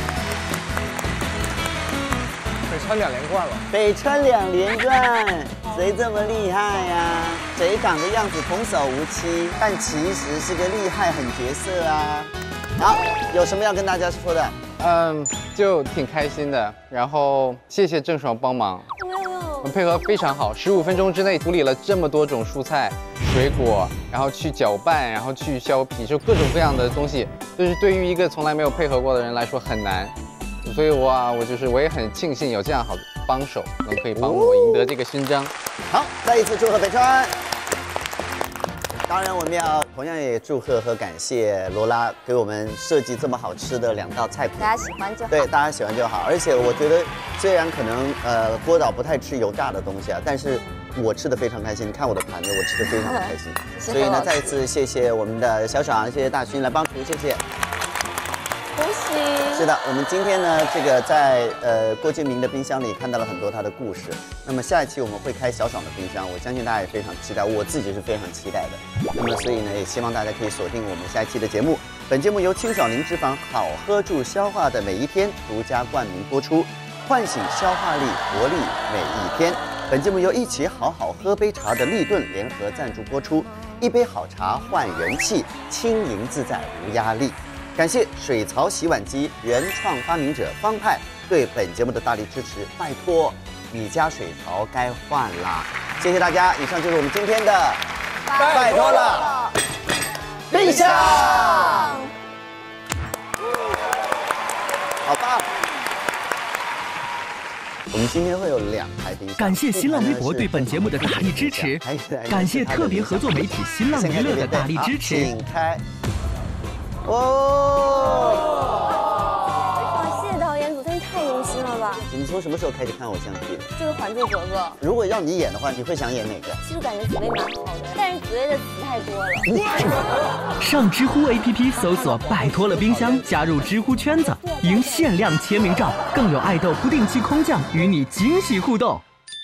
北川两连冠了， 北川两连冠，谁这么厉害呀？谁长得样子童叟无欺，但其实是个厉害狠角色啊！好，有什么要跟大家说的？ 嗯，就挺开心的。然后谢谢郑爽帮忙，我们配合非常好，十五分钟之内处理了这么多种蔬菜、水果，然后去搅拌，然后去削皮，就各种各样的东西，就是对于一个从来没有配合过的人来说很难。所以哇，我就是我也很庆幸有这样好的帮手，能可以帮我赢得这个勋章。 好，再一次祝贺北川。当然，我们要同样也祝贺和感谢罗拉给我们设计这么好吃的两道菜品， 大家喜欢就好。 对，大家喜欢就好。而且我觉得，虽然可能呃郭导不太吃油炸的东西啊，但是我吃的非常开心。你看我的盘子，我吃的非常的开心。所以呢，再一次谢谢我们的小爽，谢谢大勋来帮厨，谢谢。 恭喜！ 是的，我们今天呢，这个在呃郭敬明的冰箱里看到了很多他的故事。那么下一期我们会开小爽的冰箱，我相信大家也非常期待，我自己是非常期待的。那么所以呢，也希望大家可以锁定我们下一期的节目。本节目由清爽零脂肪好喝助消化的每一天独家冠名播出，唤醒消化力活力每一天。本节目由一起好好喝杯茶的立顿联合赞助播出，一杯好茶换元气，轻盈自在无压力。感谢水槽洗碗机原创发明者方派对本节目的大力支持，拜托你家水槽该换啦！谢谢大家，以上就是我们今天的拜托了冰箱，好棒！我们今天会有两台冰箱。 感谢新浪微博对本节目的大力支持，感谢特别合作媒体新浪娱乐的大力支持。 请开。哦！ 哇，谢谢导演组，真是太用心了吧！ 你从什么时候开始看偶像剧的？ 这个《还珠格格》。 如果要你演的话，你会想演哪个？ 其实感觉紫薇蛮好的，但是紫薇的词太多了。 上知乎 A P P 搜索“拜托了冰箱”，加入知乎圈子，赢限量签名照，更有爱豆不定期空降与你惊喜互动。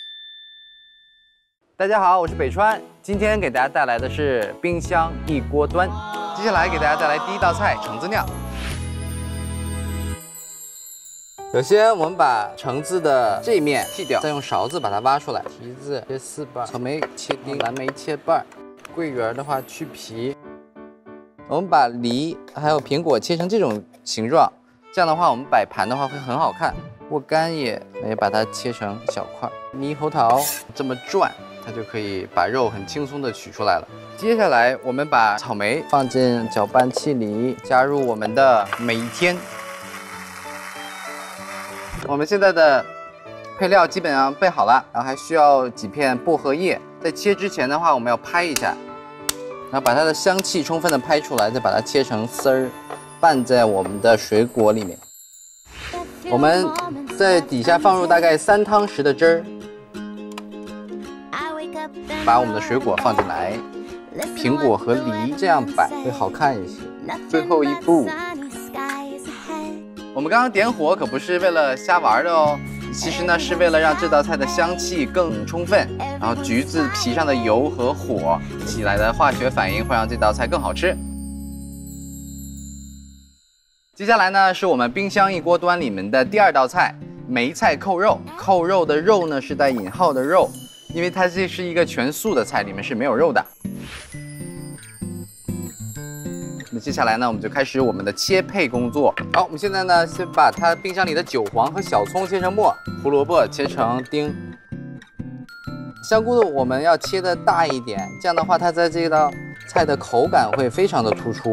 大家好，我是北川，今天给大家带来的是冰箱一锅端。接下来给大家带来第一道菜橙子酿。首先，我们把橙子的这一面剔掉，再用勺子把它挖出来。提子切四瓣，草莓切丁，蓝莓切瓣，桂圆的话去皮。我们把梨还有苹果切成这种形状，这样的话我们摆盘的话会很好看。沃柑也也把它切成小块。猕猴桃这么转，它就可以把肉很轻松的取出来了。接下来，我们把草莓放进搅拌器里，加入我们的每一天。我们现在的配料基本上备好了，然后还需要几片薄荷叶。在切之前的话，我们要拍一下，然后把它的香气充分的拍出来，再把它切成丝儿，拌在我们的水果里面。我们在底下放入大概三汤匙的汁儿，把我们的水果放进来。苹果和梨这样摆会好看一些。最后一步，我们刚刚点火可不是为了瞎玩的哦， 其实呢是为了让这道菜的香气更充分，然后橘子皮上的油和火起来的化学反应会让这道菜更好吃。接下来呢是我们冰箱一锅端里面的第二道菜，梅菜扣肉。扣肉的肉呢是带引号的肉，因为它这是一个全素的菜，里面是没有肉的。那接下来呢，我们就开始我们的切配工作。好，我们现在呢，先把它冰箱里的韭黄和小葱切成末，胡萝卜切成丁。香菇的我们要切的大一点，这样的话，它在这道菜的口感会非常的突出。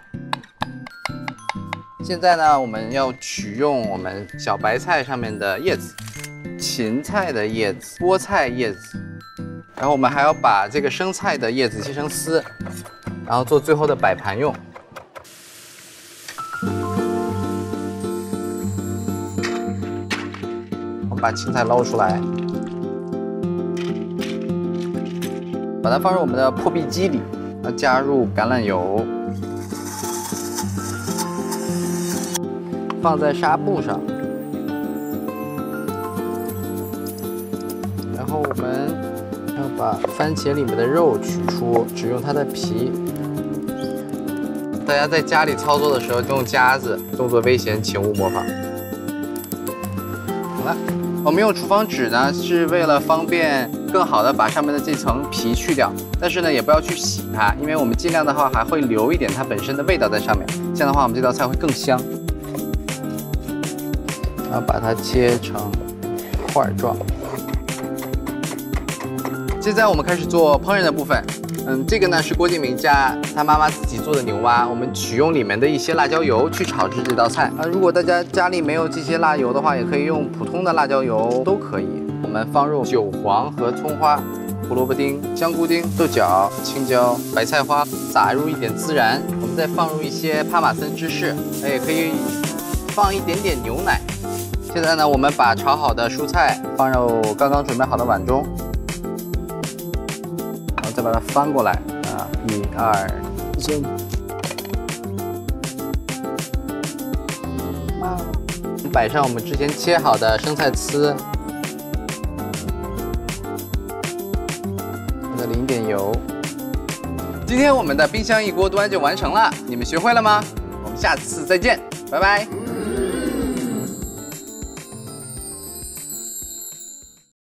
现在呢，我们要取用我们小白菜上面的叶子，芹菜的叶子，菠菜叶子，然后我们还要把这个生菜的叶子切成丝。然后做最后的摆盘用。我们把青菜捞出来，把它放入我们的破壁机里，要加入橄榄油，放在纱布上，然后我们要把番茄里面的肉取出，只用它的皮。大家在家里操作的时候用夹子，动作危险，请勿模仿。好了，我们用厨房纸呢，是为了方便更好的把上面的这层皮去掉，但是呢，也不要去洗它，因为我们尽量的话还会留一点它本身的味道在上面，这样的话我们这道菜会更香。然后把它切成块状。现在我们开始做烹饪的部分。嗯，这个呢是郭敬明家他妈妈自己做的牛蛙，我们取用里面的一些辣椒油去炒制这道菜啊。如果大家家里没有这些辣油的话，也可以用普通的辣椒油都可以。我们放入韭黄和葱花、胡萝卜丁、香菇丁、豆角、青椒、白菜花，撒入一点孜然，我们再放入一些帕玛森芝士，也可以放一点点牛奶。现在呢，我们把炒好的蔬菜放入刚刚准备好的碗中。再把它翻过来啊，一二三，摆上我们之前切好的生菜丝，再淋点油。今天我们的冰箱一锅端就完成了，你们学会了吗？我们下次再见，拜拜。